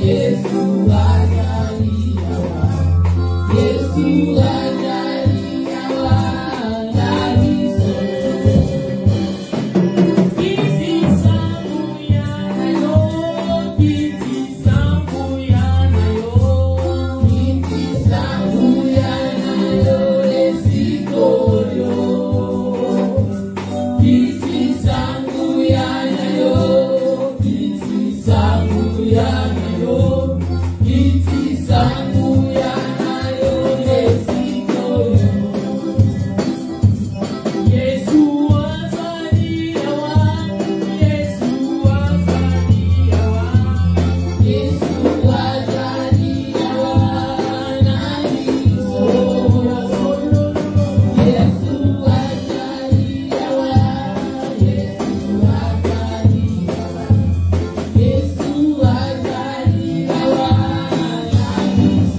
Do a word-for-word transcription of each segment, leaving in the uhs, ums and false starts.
Yesu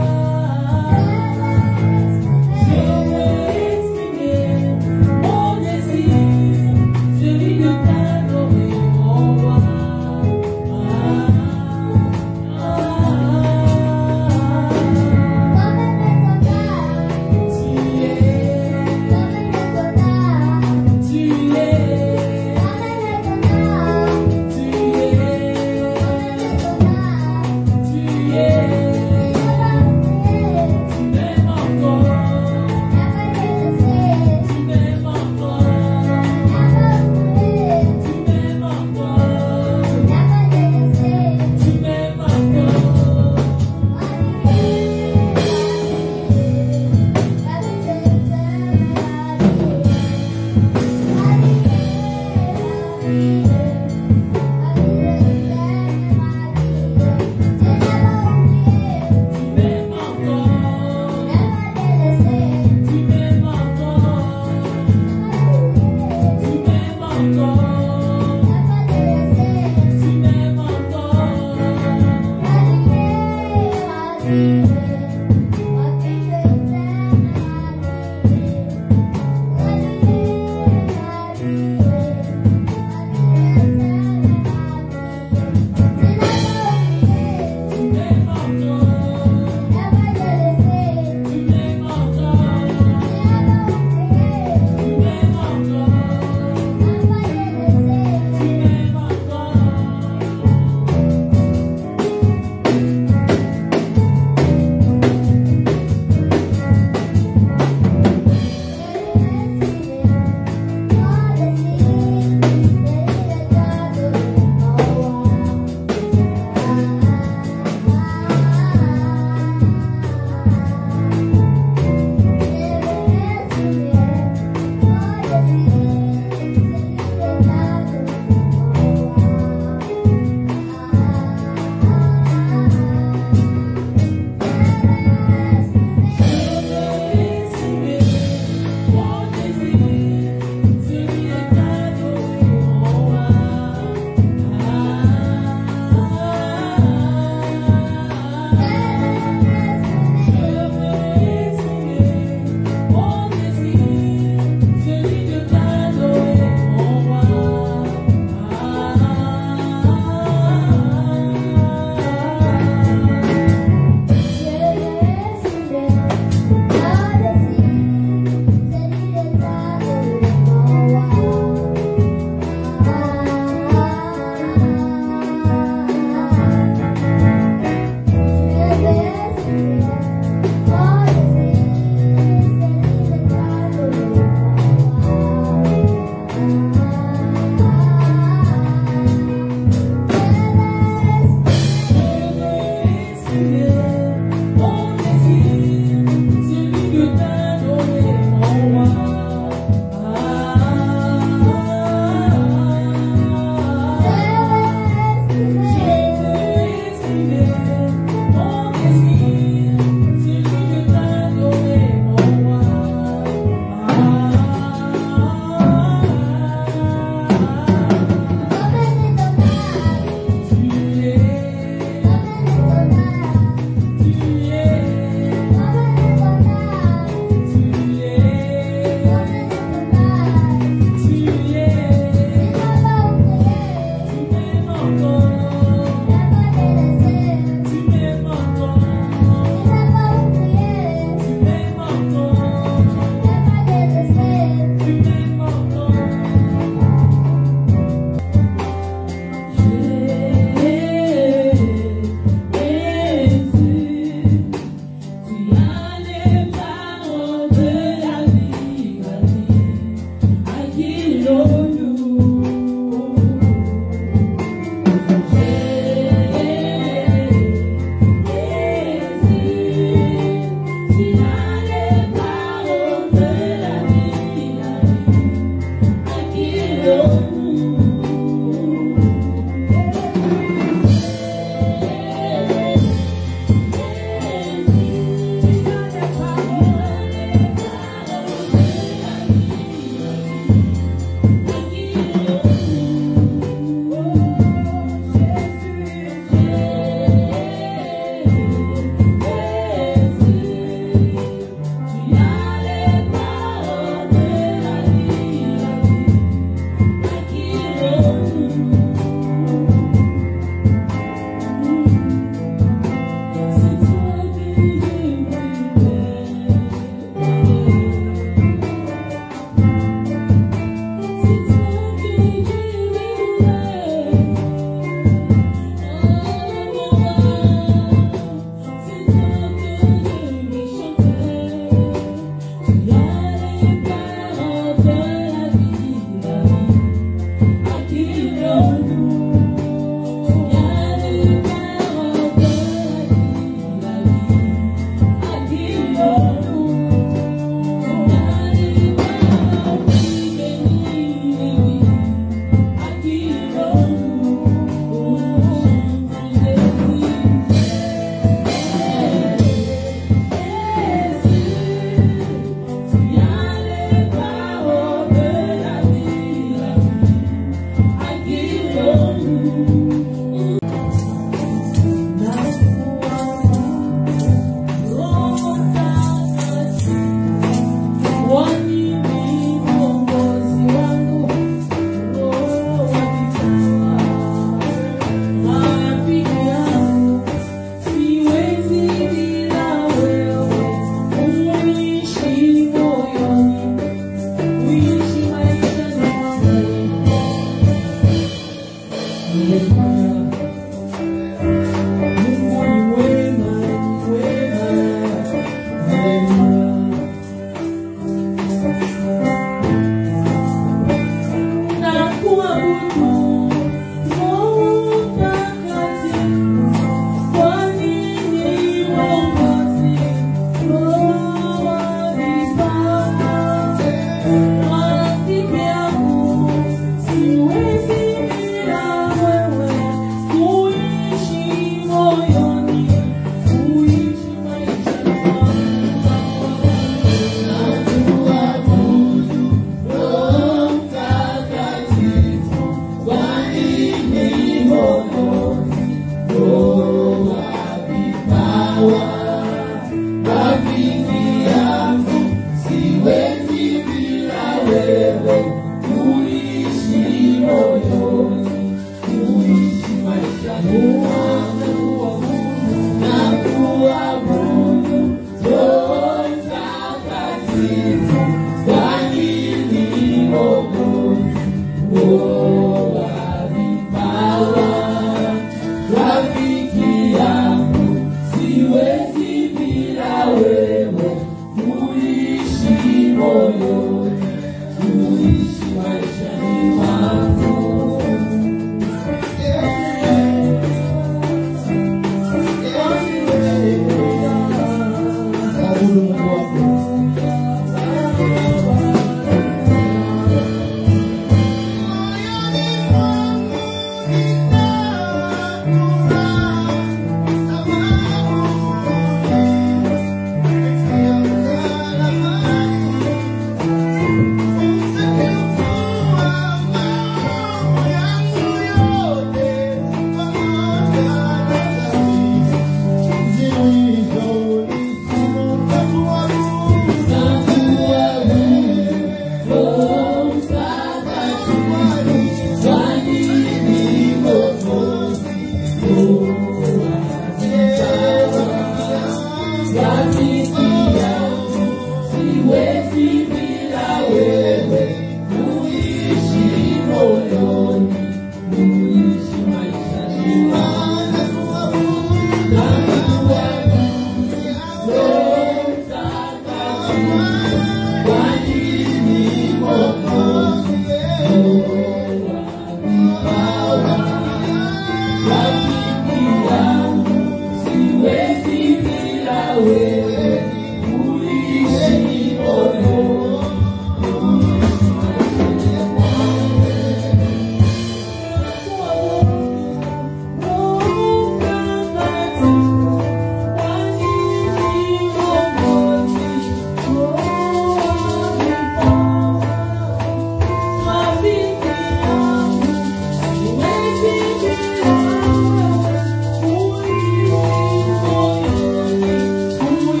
Who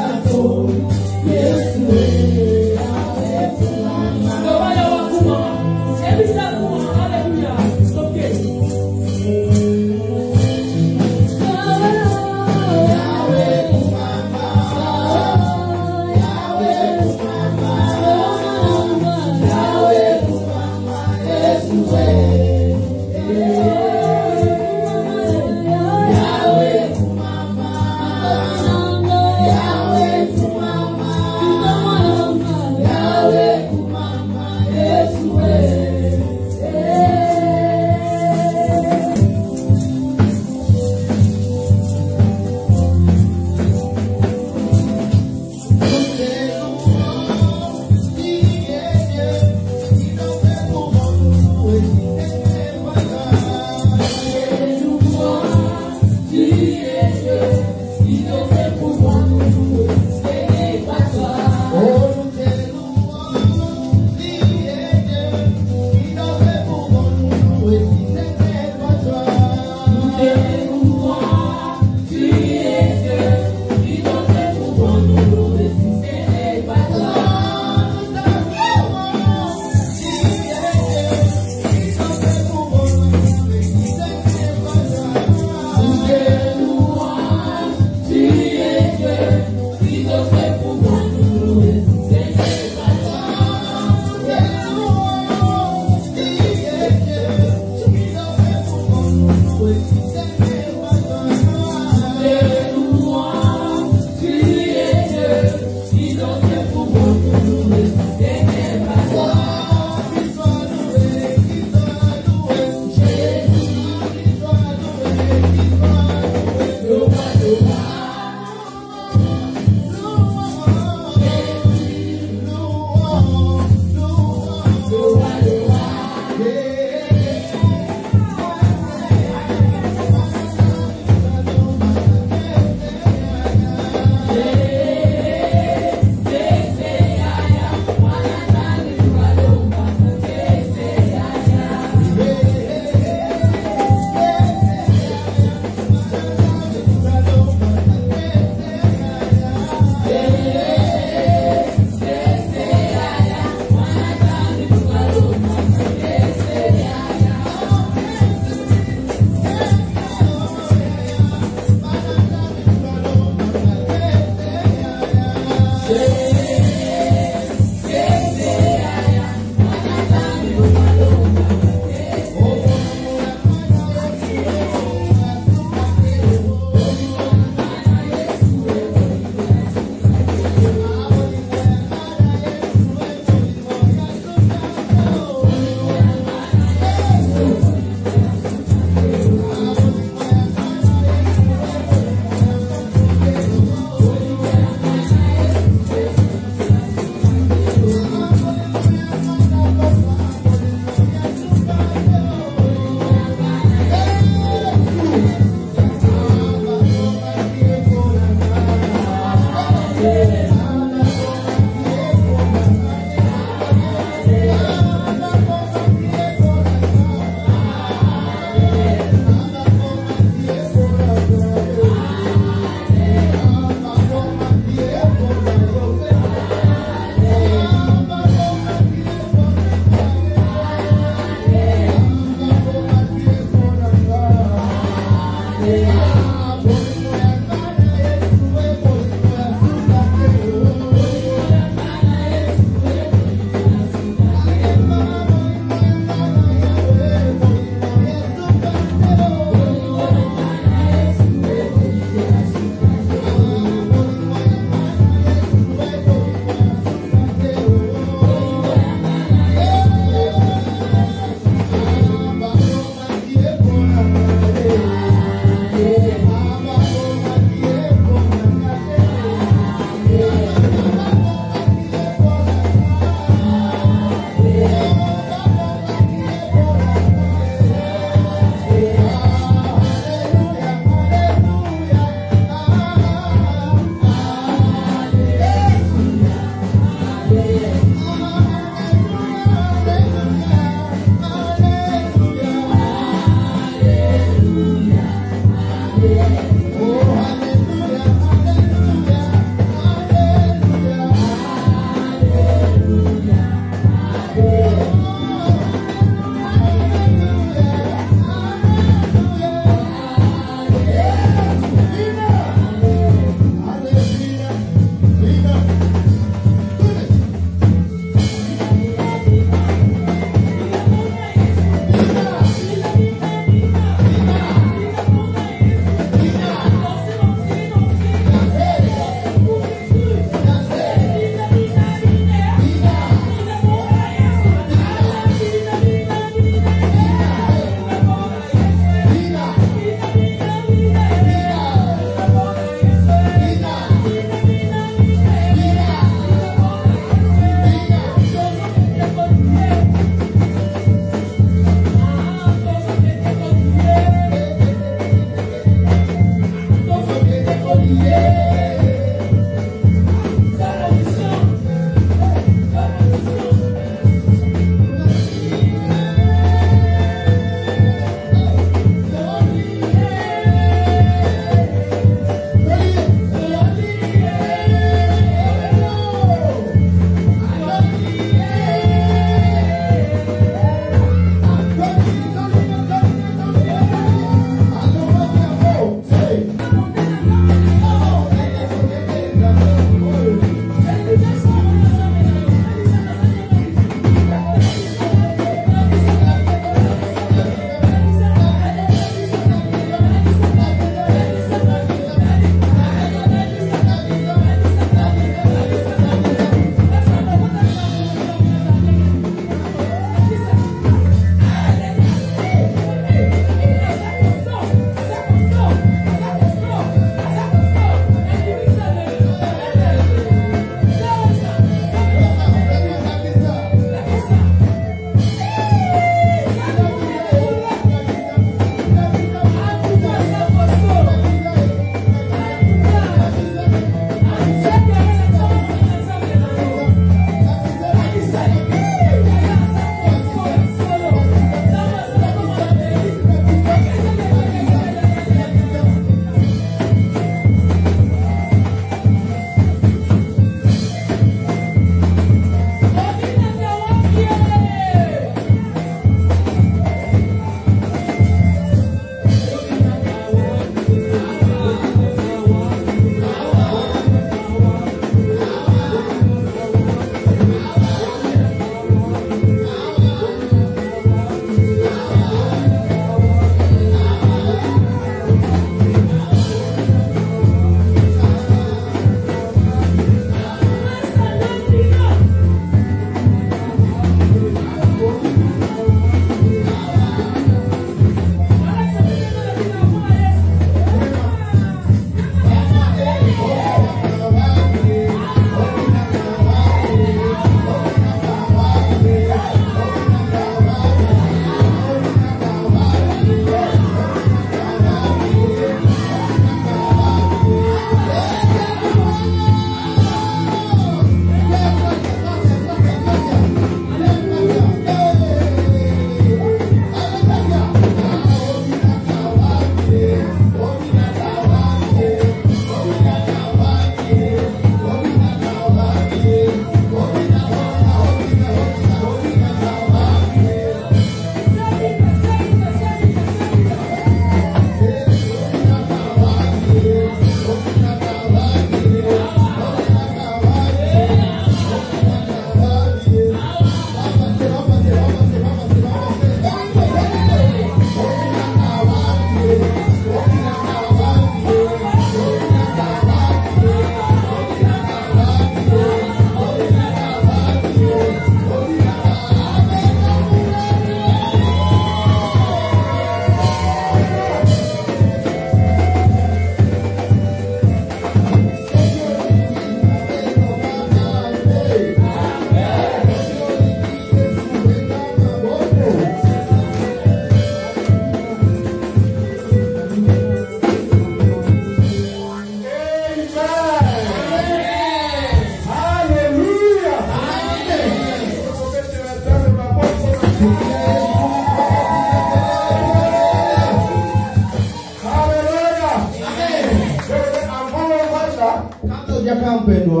mpendwa,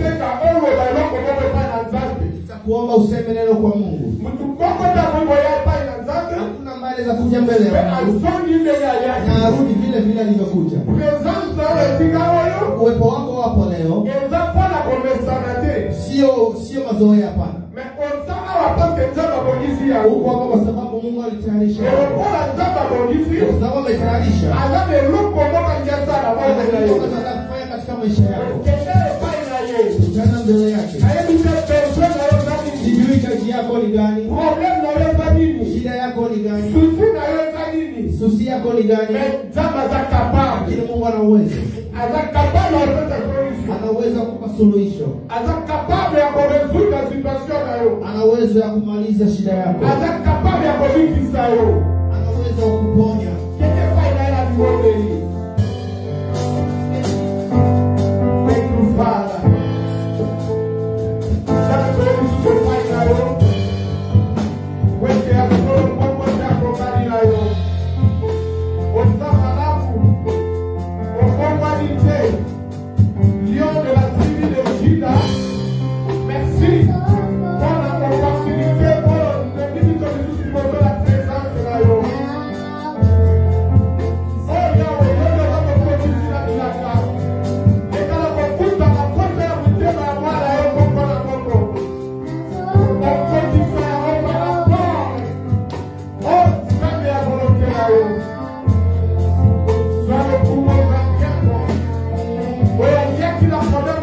nitakuomba useme neno kwa Mungu. Hakuna mbali za kuja mbele ya Mungu, na arudi vile vile alivyokuja. Uwepo wako hapo leo sio sio mazoea, hapana. Uko hapo kwa sababu Mungu alitayarisha. Kwa sababu ametayarisha. Anataka katika maisha yako. Tena mbele yake. Sijui kazi yako ni gani? Shida yako ni gani? Susi yako ni gani? Lakini Mungu ana uwezo. Ana uwezo kukupa suluhisho. Ana uwezo ya kumaliza shida yako. Ana uwezo wa kuponya. Thank you, Father. Merci pour la opportunité pour le ministre de la présence de la Yo. Oh Yahweh, yo le ramo produit la milaka. Et quand on coupe dans la première unité, on va voir la Yo comme on a compris. On produit ça, on va la voir. Oh, ça me a volonté la Yo. Ça le poumon va bien. Oui, il y a qui la problème.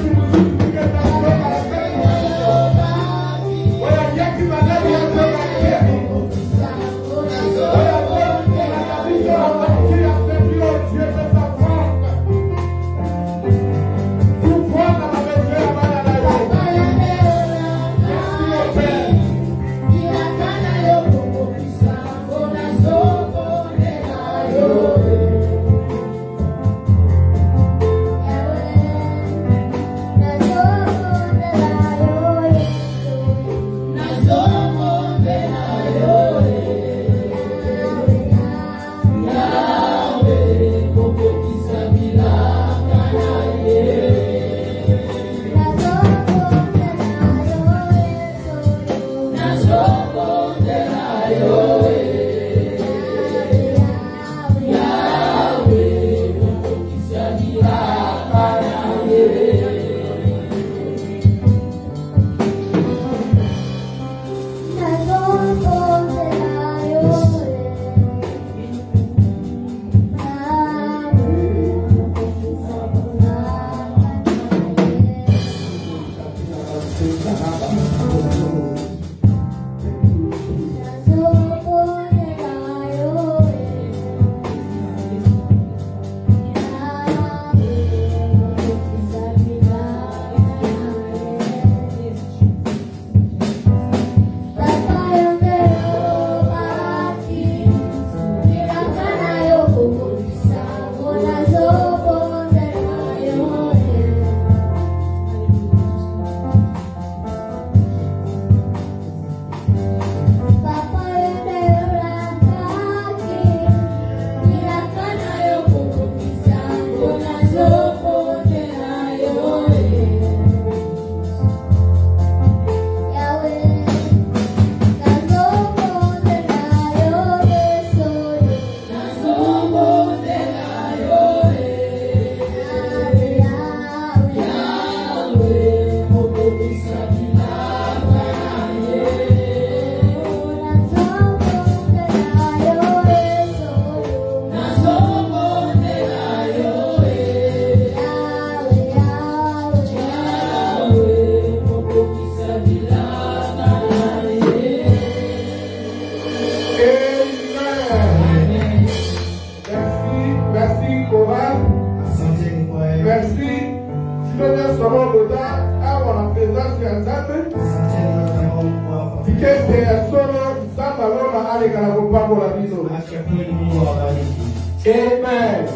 Amen.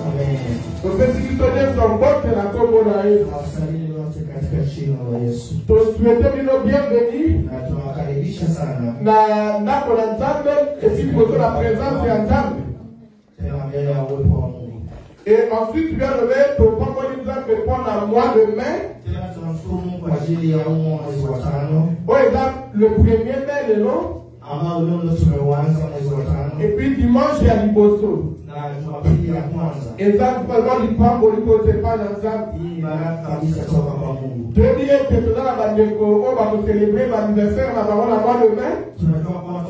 Bienvenue. Na na la présence Et ensuite, tu viens lever ton pamboli nzambe pendant un mois de mai. Par exemple, le premier mai, le long. Et puis dimanche, il y a Liboso. Et ça, vraiment, il prend pour lui poser pas dans ça. Je dis que tu as la bandeko, on va célébrer l'anniversaire, on va avoir la mois de mai. Tu que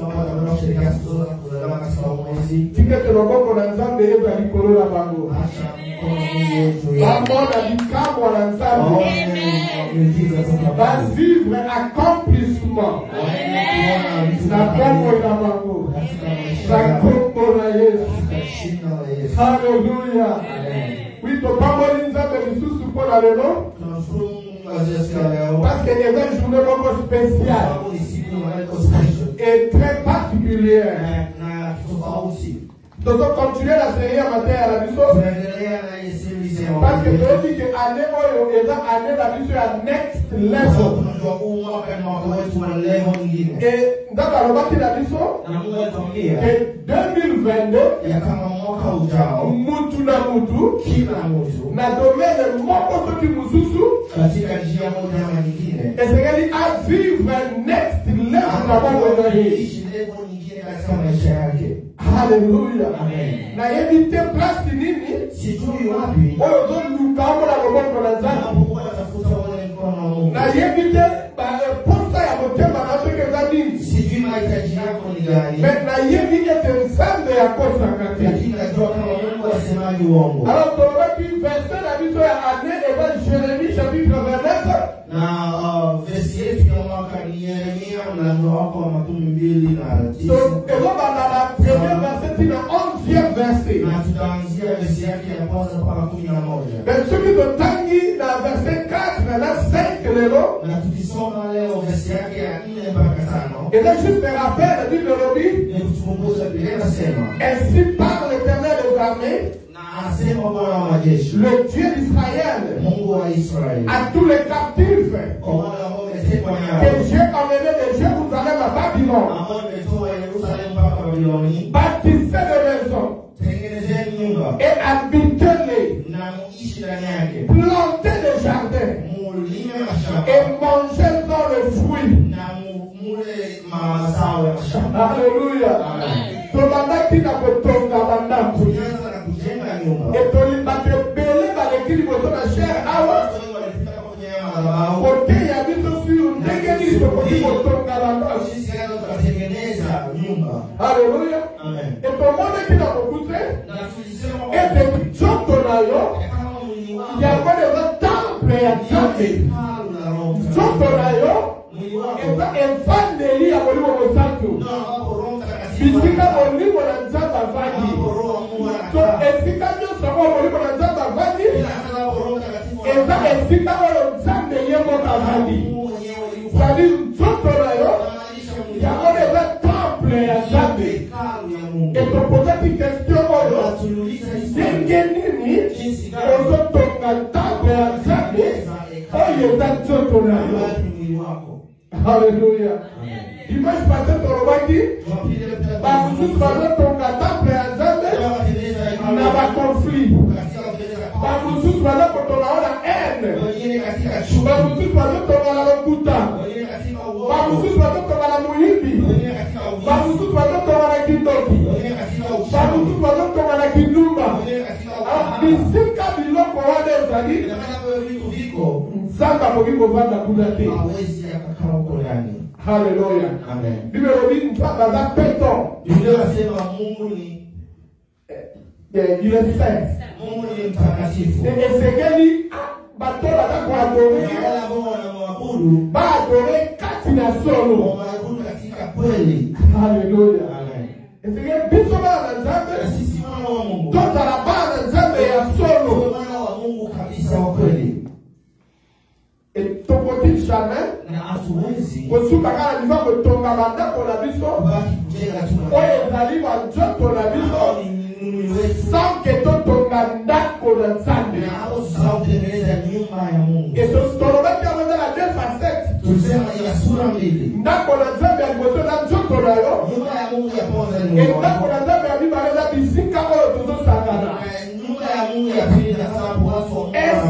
tu n'as pas qu'on a ensemble et tu as dit qu'on a la bango. Maman a dit qu'on a ensemble. Va vivre accomplissement. La bango et la bango. La bango la Yesu. Alléluia. Oui, ton pamboli nzambe lisusu pour la lelo. Parce qu'il y a une journée vraiment spéciale et très particulière. Nous allons continuer la série à matin à la mission. Parce que je dis que l'année où est l'année la mission à next level. Et dans la loi de la mission, que deux mille vingt-deux, Mutu na Mutu, na domaine moko soki mususu, et c'est qu'elle a vivre next level na bongo na ye. Alléluia. Na yebite place nini? Sijui wapi. Oyo zo lukambo na loboko na Nzambe. Na yebite ba posta ya motema na soki eza nini? Sijui mahitaji yako ni gani. Mais na yebite te Nzambe ya kosaka te. Lakini najua kama Mungu asemaji uongo. Alors tolobaki verset na biso ya année eza Jérémie chapitre vingt-neuf. Na verset yetu ya mwaka ni Yeremia mlango wako wa makumi mbili na tisa. Donc eza bana la première verset na onzième verset. Na tutaanzia verset yake ya kwanza mpaka kumi na moja. Mais celui de Tangi na verset quatre na cinq lelo. Na tukisoma leo verset yake ya nne mpaka tano. Et là juste un rappel dit le lobby. Ni kutukumbusha Biblia inasema. Ainsi parle l'Éternel des armées. Le Dieu d'Israël, à tous les captifs que j'ai emmené de Jérusalem à Babylone, bâtissez des maisons et habitez-les, plantez des jardins et mangez-en le fruit. Alléluia. Tobandaki na kotonga bandambu. Et tolibate belé ba lekili boso na cher awa. Kote ya biso sur ndenge ni tokoti kotonga bandambu. Alléluia. Et tomone ki na kokuse. Et te choto na yo. Ya kone za temple ya Nzambe. Choto na yo. Eza efandeli ya molimo mosantu. Bisika molimo na Nzambe avandi. So esika nyonso mo molimo na Nzambe avandi. Eza esika oyo Nzambe ye moko avandi. Sadi nzoto na yo. Yango eza temple ya Nzambe. Et topozaki question oyo. Ndenge nini ozotonga temple ya Nzambe oyo eza nzoto na yo. Alléluia. Dimanche passé, tu as dit, Bamusus Bazo Tonga temple à Nzambe, n'a pas conflit. Bamusus Bazo Tonga la haine. Bamusus Bazo Tonga la lokuta. Bamusus Bazo Tonga la muhibi. Bamusus Bazo Tonga la kindoki. Bamusus Bazo Tonga la kindumba. Bisika biloko wane ezali. Nzambe akoki kovanda kuna te. Alléluia. Amen. Bible dit mpaka za peto. Biblia inasema Mungu ni il est saint. Mungu ni mtakatifu. Et Ezekieli batola kwa adore. Wala ambao wanamwabudu ba adore kati na solo. Wanaabudu katika kweli. Alléluia. Amen. Ezekieli biso bana Nzambe sisi wana wa Mungu. Tota la bana Nzambe ya solo. Wana wa Mungu kabisa wa kweli. Et topoti jamais kosuka kala liva kotonga bandako na biso oyo ezali banzoto na biso sans que totonga ndako na Nzambe. Et tolobaki yango eza na deux facettes. Ndako na Nzambe ya liboso na nzoto na yo. Et ndako na Nzambe ya mibale eza bisika oyo tozosangana.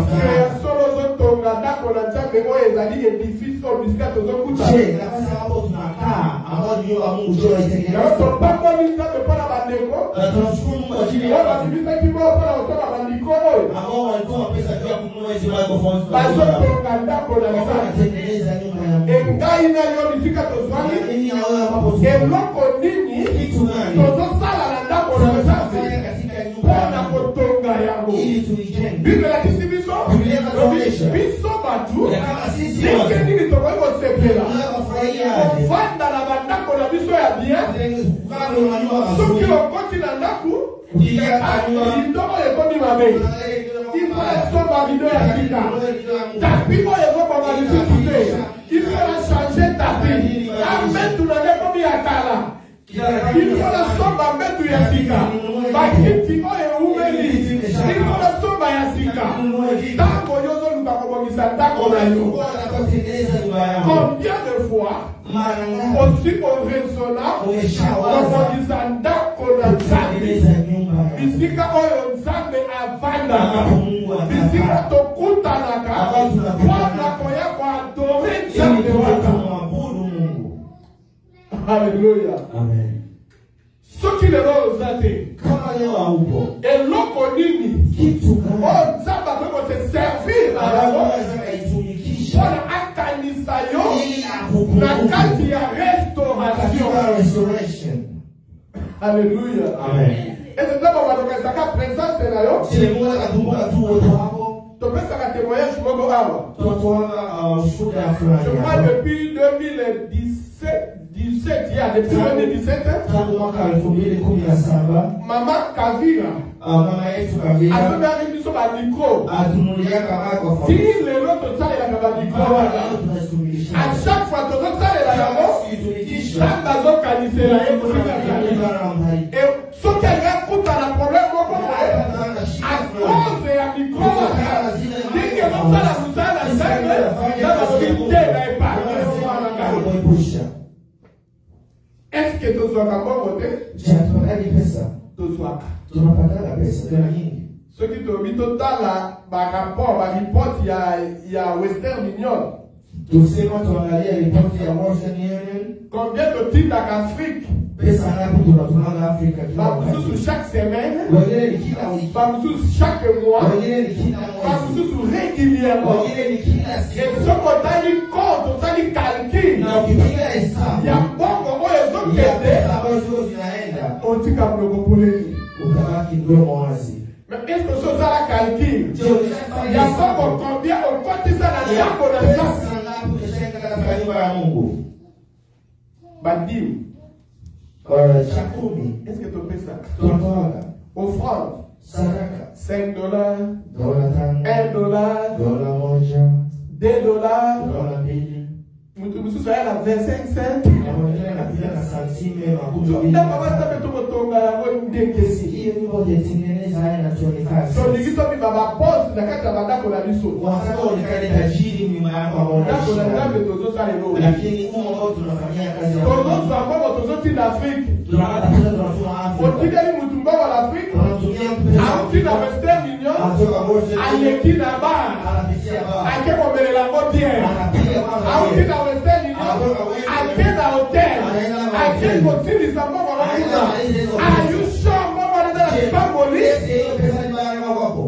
création ozotonga ndako na Nzambe oyo ezali édifice au bisika tozokuta. Je, nafasi ambapo tunakaa ambao ni nyumba ya Mungu ndio itengenezwa. Topamboli Nzambe mpona bandeko. Na tunashukuru Mungu kwa ajili ya watu kibao mpona kutoka bandiko oyo. Ambao walitoa pesa juu ya kununua hizo microphones. Bazotonga ndako na Nzambe. Wanatengeneza nyumba ya Mungu. Engai nayo nifika tozwani. Nini na wewe ambapo eloko nini kitu gani? Tozosala na ndako na Nzambe. Katika nyumba ya kotonga yango. Ili tuijenge. Biblia la kisi biso. Biso batu. Nike nini toko iko sepela. Ofanda na bandako na biso ya bien. Soki okoti na ndaku. Idoko ekomi mabe. Ipo esomba video ya sika. Tapi mo ekoba malisite. Ipo la changer tapi. Ametu na nekomi ya kala. Ipo la somba metu ya sika. Bakiti oye umeli. Ipo la somba ya sika. Tango yozo luka kobongisa ndako na yo. Combien de fois aussi on résonna kobongisa ndako na Nzambe. Bisika oyo Nzambe avandaka. Bisika tokutanaka. Wana koya kwa adore Nzambe waka. Hallelujah. Amen. Soki lelo ozate. Kama leo haupo. Eloko nini? Kitu gani? Oh, Nzambe akweko te servir. Wana akanisa yo. Na kati ya restauration. Hallelujah. Amen. Ese Nzambe wadokesaka présence na yo. Sile Mungu akakumbuka tu wote hapo. Topesaka témoignage moko awa. Tutoa shuhuda ya fulani. Je crois depuis deux mille dix-sept, dix-sept, il y a depuis deux mille dix-sept. Tangu mwaka elfu mbili kumi na saba. Mama Kavira. Mama yetu Kavira. Asome aribiso ba micro. Atumulia kama kwa Si lelo tosala ya ba micro wana. À chaque fois que vous allez là-bas, Samba zo kanisela ye kufika kani. Et so kanga kuta na problème moko à cause ya micro. Dike mosala musala sanga na bakite na epa. Est-ce que tu sois capable de tunapata pesa? Tozwaka. Tunapata pesa tena nyingi. Ce qui te mit total ba rapport ba report ya ya Western Union. Tusema tuangalia ripoti ya Western Union. Combien de titres d'Afrique? Pesa ngapi tunatuma Afrika kila mwaka? Chaque semaine. Wengine ni kila wiki. Chaque mois. Wengine ni kila mwezi. Régulièrement. Wengine ni kila siku. Et ce qu'on t'a dit compte, on t'a dit calcul. Na ukipiga hesabu. Ya bongo moyo zote. Ya pesa ambazo zinaenda. Otika mdogo kule. Ukabaki mdomo wazi. Mais est-ce que ça la calcul? Ya bongo combien on compte ça na yako na sasa. Badiou. Chakumi. Est-ce que tu fais ça? Tunatoaga. Offrande. Sadaka. cinq dollars. Dola tano. un dollar. Dola moja. deux dollars. Dola mbili. Mtu msusu ya na vingt-cinq cents. Na mwingine anapiga na santime makumi mbili. Ndio baba tabe tumotonga yango ndekesi. Hiyo nyimbo yetingeneza haya na twenty-five. So nikito mi baba pause na kata bandako la biso. Wanataka uonekane tajiri nyuma yako ambao unaishi. Ndako na ndako tozo sale lo. Lakini humo ambao tunafanyia kazi ya Mungu. Tozo ambao tozo tina Afrika. Tunapata pesa tunatuma Afrika. Otika ni mtu mbao wa Afrika. Tunatumia pesa. Auti na Western Union. Atoka Western Union. Alekina ba. Anapitia ba. Akeko mbele la ngotie. Anapiga kwanza. Auti na Western Union. Akena hotel. Akeko tili sa mbao wa Afrika. Are you sure mbao wa Afrika? Pamboli. Pesa ni baya kama wako.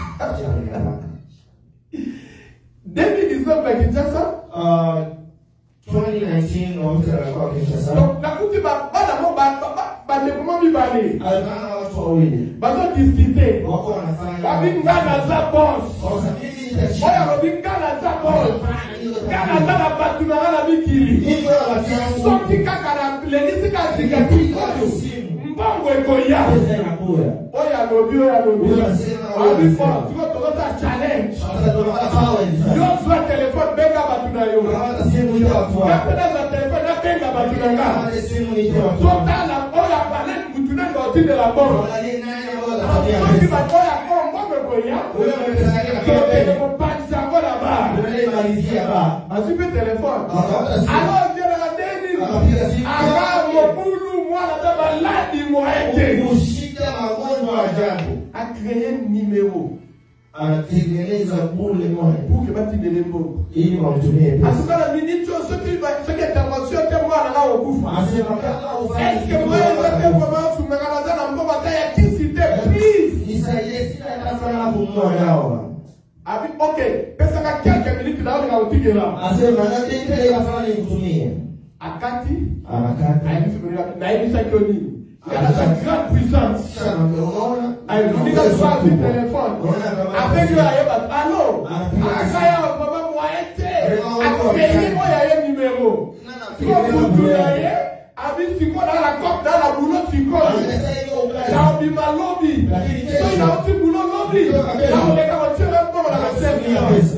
David is not like Kinshasa. Uh, twenty nineteen officer alikuwa Kinshasa. Donc nakuti ba bana mo ba ba de comment mi bale. Alikuwa watu wawili. Bazo discuter. Wako wanafanya. Babingana za boss. Sasa mimi nitachi. Oya babingana za boss. Kana za batu na wala mikili. Niko watia. Soki kaka na lenisi ka zikati. Mbango eko ya. Pesa inakuwa. Oya lobi oya lobi. Abi kwa tuko tokota challenge. Sasa tunapata power. Yo zwa telefone benga batu na yo. Tunapata simu ile watu wa. Napenda za telefone na benga batu na nga. Tunapata simu ile watu. Totala oya pale mtunenga otinde la bono. Wale nani wala Soki ba oya kwa mbongo ko ya. Wewe unataka Toke ko patisa ko la ba. wewe malizia ba. Asipe telefone. Alors jera la deni. Akapiga simu. Aga mobulu mwana da baladi moeke. Kushika magonjwa ajabu. A créé numéro. anatengeneza bule moja pour que batindele mbongo ili wamtumie pesa. Asukala minito soki ba soki intervention te mwana na okufa. Asema kama ufanye Est-ce que moi je peux commencer sungana na mbongo ataya kisite please. Isaie sina kafanya kumwa dawa. Abi okay, pesa ka quelques minutes na wale kautigera. Asema na tende kafanya kutumia. Akati Anakata. Na hivi sasa nini? Yana grande puissance. Unaona? Alirudia kwa telefoni. Apeke yaba allo. Akaya baba mwaete. Akeye moya ye numero. Kwa mtu yaye, abi siko na la cop dans la boulot siko. Ya bi malobi. So ina uti boulot lobi. Ya oleka wachela mbona na sema.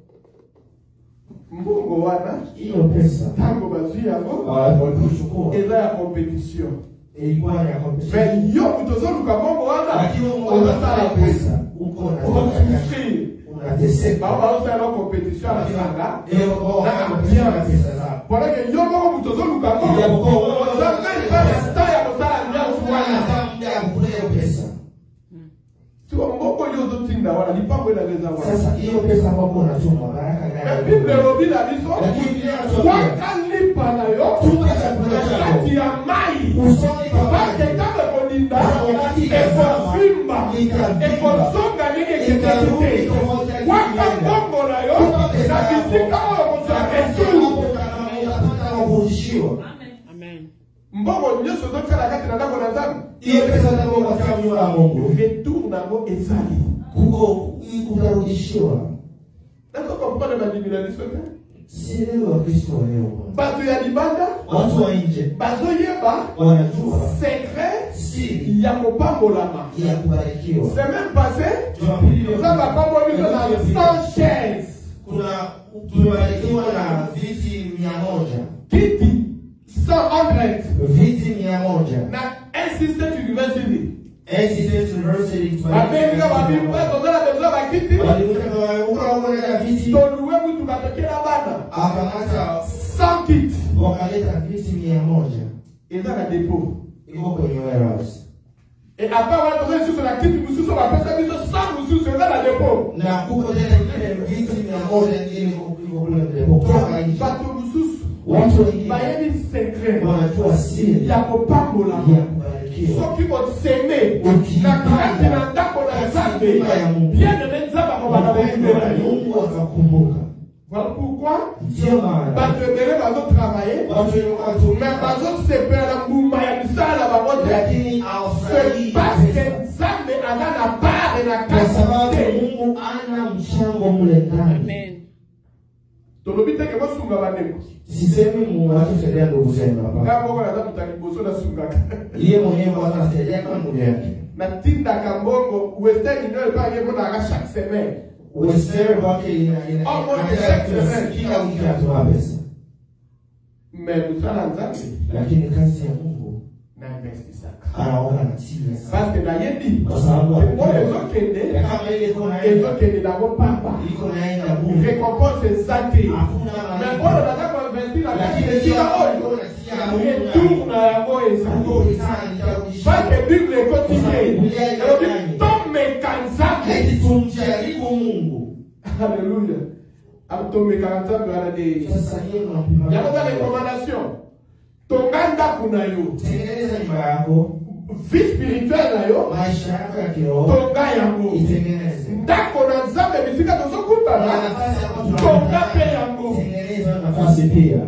Mbongo wana hiyo pesa. Tango bazia ngo. Ah, walikuchukua. Eza ya competition. Ilikuwa ya competition. Mais yo mtozoluka mbongo wana. Lakini unataka pesa. Uko na Unasufiri. Unateseka. Baba usa na competition na sanga. Leo kwa na pesa zako. Para que yo mbongo mtozoluka mbongo. Ya mbongo. Sasa ni sta ya kusala ndio suwana. Ndio kule pesa. Sio mbongo yo zotinda wana lipango ina leza wana. Sasa hiyo pesa ambayo unatuma baraka gani? Bible robila biso. Lakini pia wakalipa na yo. Kati ya mai. Usoni Bake kama kodinda. Eko fimba. Eko songa nige kekete. Waka mbongo na yo. Na kisika wa mzake. Amen. Mbongo nyoso zote la kati na ndako na zamu. Hiyo pesa ndio kwa sababu ya Mungu. Retour na go ezali. Kuko kutarudishiwa. Nako comprendre ma divination. Si leo wa Kristo leo. Bato ya libanda. Watu wa nje. Bazo yeba. Wanajua. Secret. Siri. Ya kopambolama. Ya kubarikiwa. Semaine passée. Jumapili. Nous avons pambolé dans cent chaises. Kuna tumebarikiwa na viti mia moja. Kiti. cent hundred. Viti mia moja. Na Assistant University. Assistant University. Abenga wabimba tozala besoin ba kiti. Walimweka ukaona na viti. Toluwe mtu katokea bana. Akamata cent kits. Wakaleta viti mia moja. Eza na depot. Iko kwenye warehouse. Et après wale tozala sisi na kiti mususu wa pesa biso cent mususu eza na depot. Na kuko tena ile viti mia moja ngine iko kule depot. Kwa hiyo Bato mususu. watu wengine Bayeni secret. wanajua siri Ya kopambola. ya kubarikiwa. Soki boseme na kati na ndako na Nzambe bien aimé Nzambe akomaka kokumbela yo. Mungu akakumbuka. Voilà pourquoi Ndio maana bato ebele bazotravaille watu watu mais bazosepela mbuma ya misala bango te. lakini C'est hawafurahii parce que pesa. Nzambe aza na part na Kwa sababu kasi te. Mungu ana mchango mle ndani. Tolobi te ke bosunga bandeko. Sisemi muwachosaidia ndugu zenu hapa. Nga moko naza mutu aliboso nasungaka. Yeye mwenyewe anasaidia kama ndugu yake. Natindaka mbongo Western Union epange mbonaka chaque semaine. Western wake ina ina kila wiki anatoa pesa. Mais musala Nzambe Lakini kazi ya Mungu na investisaka. anaona natia sana. Parce que nayebi Kwa sababu oyo ezokende kama ile kona ezokende nango pamba. iko naenda Mungu. Récompense ezate. Hakuna Mais oyo naza koinvestir na kati esika oyo retour na yango ezali. Parce que Bible ekotike elobi tomeka Nzambe. Tumjaribu Mungu. Alléluia. Tomeka Nzambe wana de. Sasa hiyo tunapima. Yango za recommandation. Tonga ndako na yo. Tengeneza nyumba yako. Vie spirituelle na yo. Maisha yako ya kiroho. Tonga yango. Itengeneze. Ndako na Nzambe bisika tozokutana. Tonga pe yango. Tengeneza nafasi pia.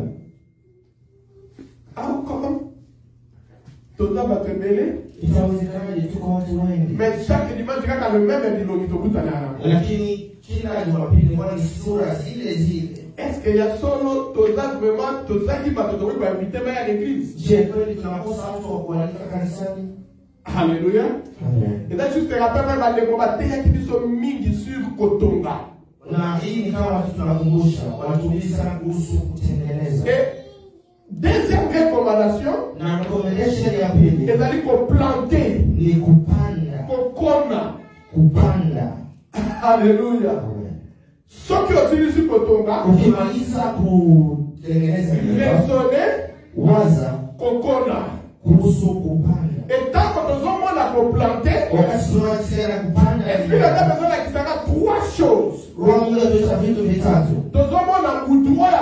Au comment? Toza bato ebele. Itawezekanaje tuko watu wengi? Mais chaque dimanche kaka le même bilogi tokutana yango. Lakini kila Jumapili kwa ni sura zile zile. Est-ce qu'il y a solo toza vraiment toza qui bato tokoki bainvite ba ya l'église? Je kweli tunakosa watu wa kualika kanisani? Alléluia. Amen. Et là juste rappelle bandeko bateyaki biso mingi sur kotonga. Na hii ni kama watu tunakumbusha watumishi sana kuhusu kutengeneza. Et deuxième recommandation, Na recommendation ya pili ezali koplanter, ni kupanda. kokona. Kupanda. Alléluia. Soki osilisi kotonga, Ukimaliza kutengeneza nyumba, raisonner, waza kokona. kuhusu kupanda. Et tant que tozomona koplanter, Wakati tunasema kupanda, est-ce que la besoin la kisaka trois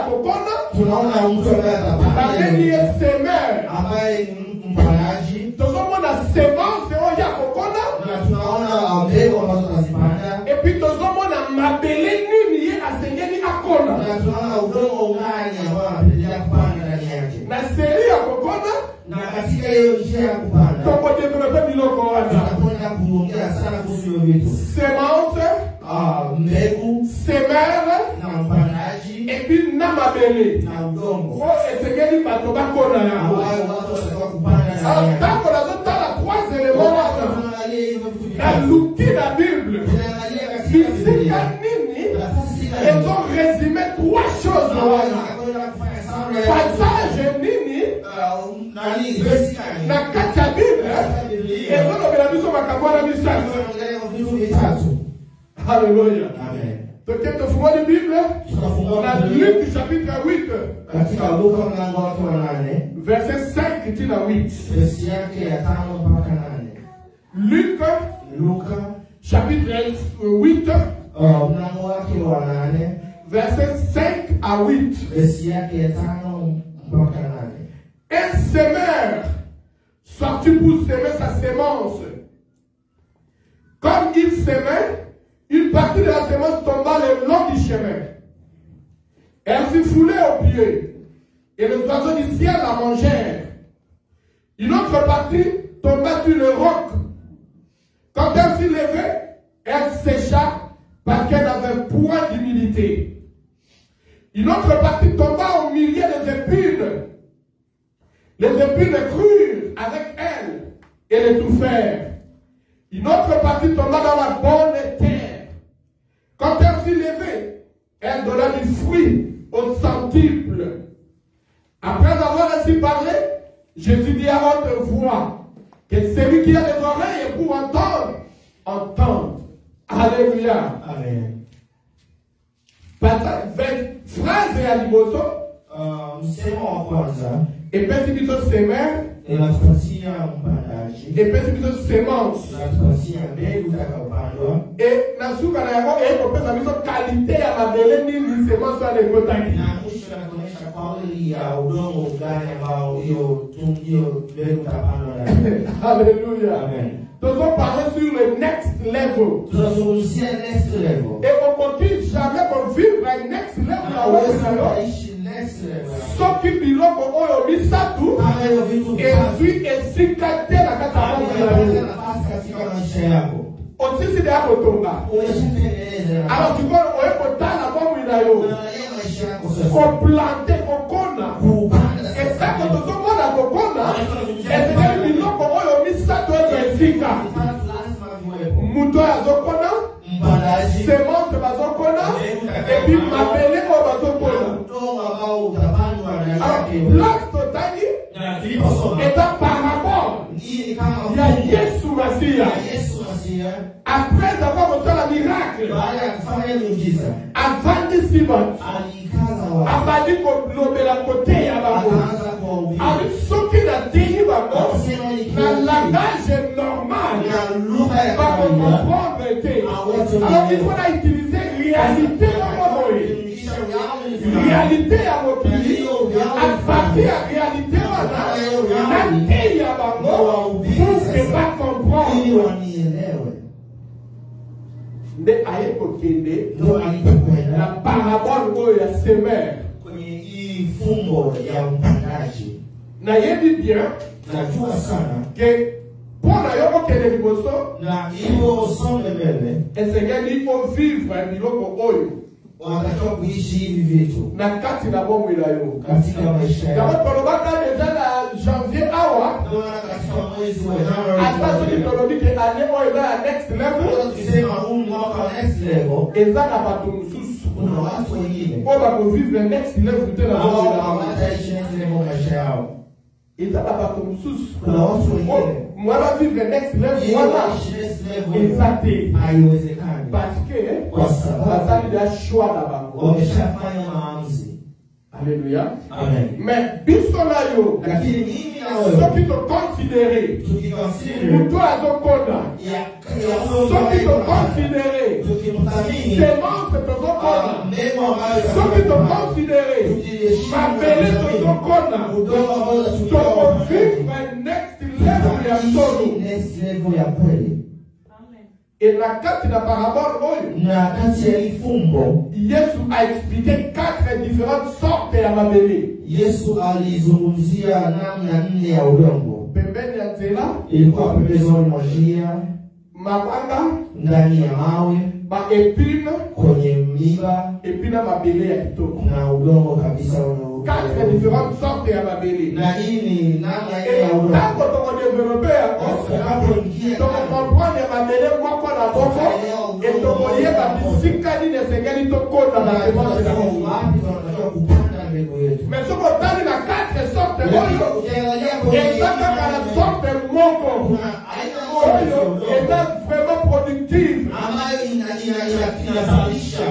kokona. tunaona mtu ambaye atapanda Bageni est semeur. ambaye ni mpanaji, Tozomona semence oya kokona. na tunaona mbegu ambazo tunazipanda, Et puis tozomona mabele nini ye asengeli akona. na tunaona udongo gani ambao anapendelea kupanda ndani yake. Na seri ya kokona. Na katika hiyo njia ya kupanda Toko develope biloko wana. tunakwenda kuongea sana kuhusu hiyo vitu. Semence. Ah, mbegu, Semeur. na mpandaji, Et puis na mabele. na udongo Oh, esengeli bato bakona ya. ambayo watu watakuwa kupanda ndani Alors, yake. tant qu'on a besoin de la trois éléments là, Tunaangalia hivyo vitu la vitatu. louki la Bible, Tunaangalia katika Bisika Biblia. Nini, Nafasi gani? ils ont résumé trois choses là. Tunakwenda kufanya sana ya- Passage Nini, Ah, nani, verse gani? na kati ya Bible, ils ont obéi biso makambo na misala. Tunaangalia vitu vitatu. Alléluia. Amen. Peut-être que fumoni Bible, Tunafungua la Biblia. Luc chapitre huit, Katika Luka mlango wake wa nane, verset cinq tina huit. verse yake ya tano mpaka nane. Luc Luka chapitre huit, uh, mlango wake wa nane, verset cinq à huit. verse yake ya tano mpaka nane. Un semeur sorti pour semer sa sémence. Comme il semait, une partie de la sémence tomba le long du chemin. Elle fut foulée aux pieds, et les oiseaux du ciel la mangèrent. Une autre partie tomba sur le roc. Quand elle fut levée, elle sécha parce qu'elle avait point d'humilité. Une autre partie tomba au milieu des épines. Les épines crurent avec elle et l'étouffèrent. Une autre partie tomba dans la bonne terre. Quand elle fut levée, elle donna du fruit au centuple. Après avoir ainsi parlé, Jésus dit à haute voix que celui qui a des oreilles pour entendre, entende. Alléluia. Amen. Phrase ya liboso. Uh, msemo wa kwanza Epesi biso semeur. inatupatia mpandaji, Epesi biso semence. inatupatia mbegu itakayopandwa, Et nasuka na yango ekopesa biso kalite ya mabele nini semence wana ekotaki. na mwisho inakuonyesha quality ya udongo gani ambao hiyo tu- hiyo mbegu itapandwa ndani. Alléluia. Amen. Nous parler sur le next level. Tunazungumzia next level. Et on continue jamais pour vivre un next level. Na uwezi kuishi next level. Soki biloko oyo misatu Kama hiyo vitu vitatu, ezwi esika te na kati ya mambo na havijapata yo. nafasi katika maisha yako. Osisi de yako tonga. Umeshatengeneza na Alors sikoyo oye kotala bomwi na yo. unaangalia maisha yako sasa. Koplante kokona. Kupanda Esako tozomona kokona. Ezekeli biloko oyo misatu ezo esika. vitatu lazima viwepo. Muto azokona. Mpandaji, Semence bazokona. Epi mabele oyo bazokona. udongo ambao utapandwa ndani Alors yake. place totali Na tuliposoma, est un parabole. hii ni kama Il y a Yesu Masia. ya Yesu Masiya, Après avoir reçu la miracle, baada ya kufanya miujiza, avant de s'y battre, alikaza watu, abadi kolobela kote ya bango. akaanza kuwahubiri. Ari soki na teyi bango, Akasema ni na kitu langage normal, na lugha ya bako kawaida, comprendre te. Alors il faut la utiliser réalité ya moyo. kujulisha reality fulani. Réalité ya mokili, à partir ya réalité wana, na teyi ya bango, pour que ba ili comprendre. wanielewe. Nde aye kokende, Ndo alipokwenda la parabole oyo ya semeur. kwenye hii fumbo ya mpandaji. Nayebi bien Najua sana que mpona yo okende liboso na hivyo songe mbele, esengeli ovivre biloko oyo wanatakiwa kuishi hivi vitu na kati na bomoi na yo. katika maisha Yango yao. tolobaka deja na janvier awa, Ndio maana katika mwezi wa ata soki Januari tolobi ke ane oyo eza ya next level, tukisema huu mwaka wa next level, eza na bato mosusu kuna watu wengine oyo bakovivre next level te na bomoi ambao na yo. hawataishi next level maisha yao. Eza na bato mosusu Kuna watu wengine oyo mwana vivre next level ili wana waishi next level eza te, haiwezekani, parce que kwa sababu bazali na choix na bango. wameshafanya maamuzi. Alléluia. Amen. Mais bisolayo, Lakini mimi na ceux wewe qui te considèrent, tukiconsider toi à ton code, ya ceux qui te considèrent, tukimthamini semence de ton code, mbegu ambayo ceux qui te considèrent, m'appeler de ton code, ton vivre next level ya solo. next level ya kweli. Et la carte de la parabole, Na kati ya ifumbo Yesu a expliqué quatre différentes sortes ya mabele. Yesu alizungumzia namna nne ya udongo. Pembeni ya nzela, Ilikuwa pembezoni mwa njia, mabanga, ndani ya mawe, maepine, kwenye miba epina mabele ya kitoko. na udongo kabisa una Quatre différentes sortes ya mabele. na hii ni namna ile Et ya udongo. tant que tu développes, tu comprends les mabele moko na boko, et tu connais la bisika ni nesengeli to kota na semence na Mungu. Wapi tunataka kupanda mbegu yetu. Mais ce qu'on t'a dit la quatre sortes oyo, et ça kaka la sorte moko, oyo est vraiment productive. ambayo ina ina ina inazalisha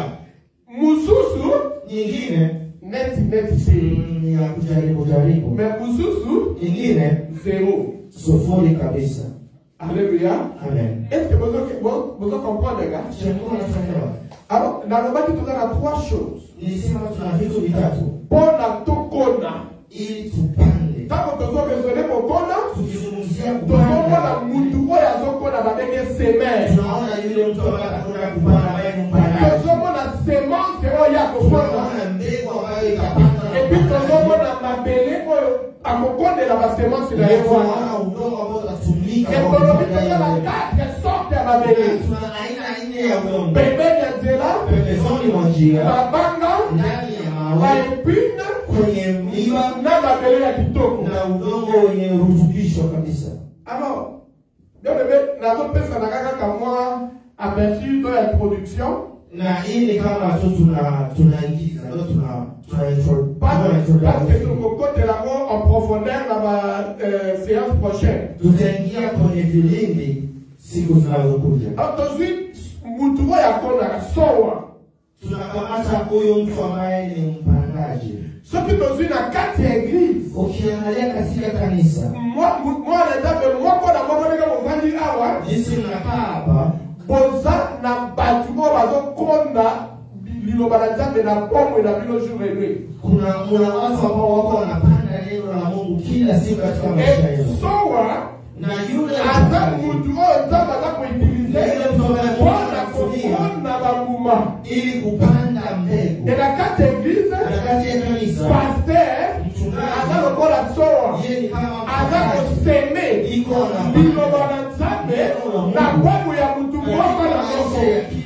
Mususu nyingine net net si. ni ya kujaribu jaribu, Mais mususu nyingine zéro. sufuri kabisa. Alléluia. Amen. Est-ce que vous, vous, vous comprenez, les gars? Chakula tunasema Alors, dans le bas, tu as trois choses. nilisema tuna vitu vitatu Pour la tokona. ili tupande. Tant que tu as besoin de kona, Tukizungumzia tu as kupanda, mutu oya zokona badenge semaine. tunaona yule mtu ambaye atakwenda kupanda ambaye ni mpandaji. Tu as la semence oya kokona. Tunaona mbegu ambayo itapanda. Et puis tu as la mabele oyo akokone la ba semence na yewa. Tunaona udongo ambao utatumika Et kwa pour le kupanda tu as la yale. quatre sortes ya mabele. Tuna aina nne ya udongo. Pembeni ya nzela, Pembezoni mwa njia, mabanga, ndani ya mawe, maepine, kwenye miba na mabele ya kitoko. na udongo wenye rutubisho kabisa. Alors, bien bébé, la autre personne a kaka moi aperçu de la production. Na hii ni kama tu tuna tunaingiza ndio tuna tuna intro Parce tuna parce que introduction. nous côté là en profondeur dans ma euh, séance prochaine. Tutaingia kwenye vilindi siku zinazokuja. Ensuite, mutuwa ya kona sowa. Tunakamata huyo mtu ambaye ni mpandaji. Ce qui nous une à quatre églises. Ukiangalia katika kanisa, Moi, moi, les dames, moi, quand la maman est comme on va dire, ah ouais. jinsi mnakaa hapa, Boza na batumo bazo konda lilo banajambe na pomo na bilo jour et nuit. kuna kuna watu ambao wako wanapanda neno la Mungu kila siku katika maisha Et yao. sowa Na yule ata mutu oyo nzambe aza koutilize mpona kokona bambuma. ili kupanda mbegu. Et la quatre églises, Na kati ya kanisa, pasteur aza lokola sowa yeye ni kama aza koseme iko na liloba na nzambe na pomo ya mutu moko na moko.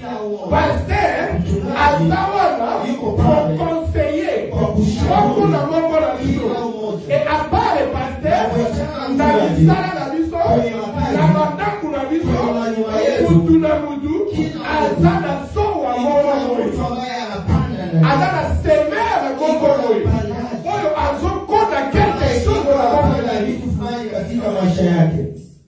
Pasteur aza wana koconseiller moko na moko na biso. Et à part le pasteur, na misala na biso, na mandaku na biso, mutu na mutu, aza na sowa moko moyo. Aza na semere moko moyo. Oyo azokona quelque chose na moko na biso. katika maisha yake.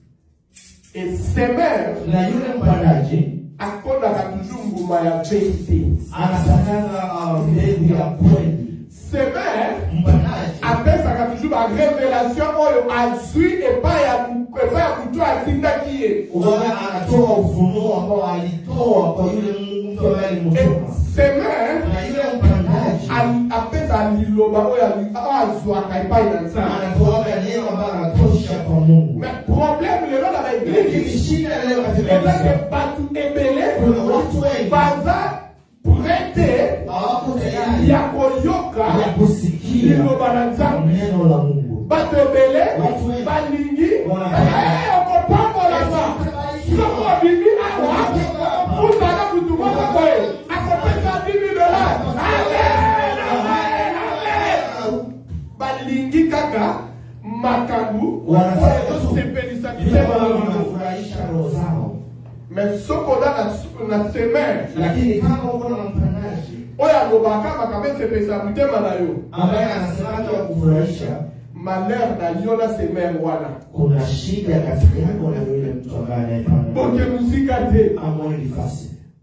Et semere Na yule mpandaji akonaka toujours mbuma ya vérité. anapatana mbegu ya kweli. Semere Mpandaji apesaka toujours ba révélation oyo azwi epai ya epai ya kutu atindaki ye. unaona anatoa ufunuo ambao alitoa kwa yule mtu ambaye alimtuma. Semere Na yule mpandaji apesa liloba oyo azwaka epai na nzambe. anatoa neno ambalo anatosha kwa Mungu. Mais problème lelo na Lakini baeglise shida leo katika ezake kanisa, batu ebele kuna watu wengi baza prete hawako tayari ya koyoka ya kusikia liloba na nzambe. neno la Mungu. Bato ebele Watu wengi balingi wana- eh, okopambolama soko bibi awa kutana kutu moko boye akopesa bibi dola. Amen, amen, amen. Balingi kaka makambu Wanataka oyo tosepelisa Ile kitema na wao Mungu. wanafurahisha roho zao. Mais soko da na na semere Lakini kama uko na mpandaji oyo alobaka makambo esepelisa motema na yo, ambaye anasemaje wa kufurahisha, malheur na yo na semere wana kuna shida katika yako na yule mtu ambaye anayepanda. boke musika te. Amoni nafasi.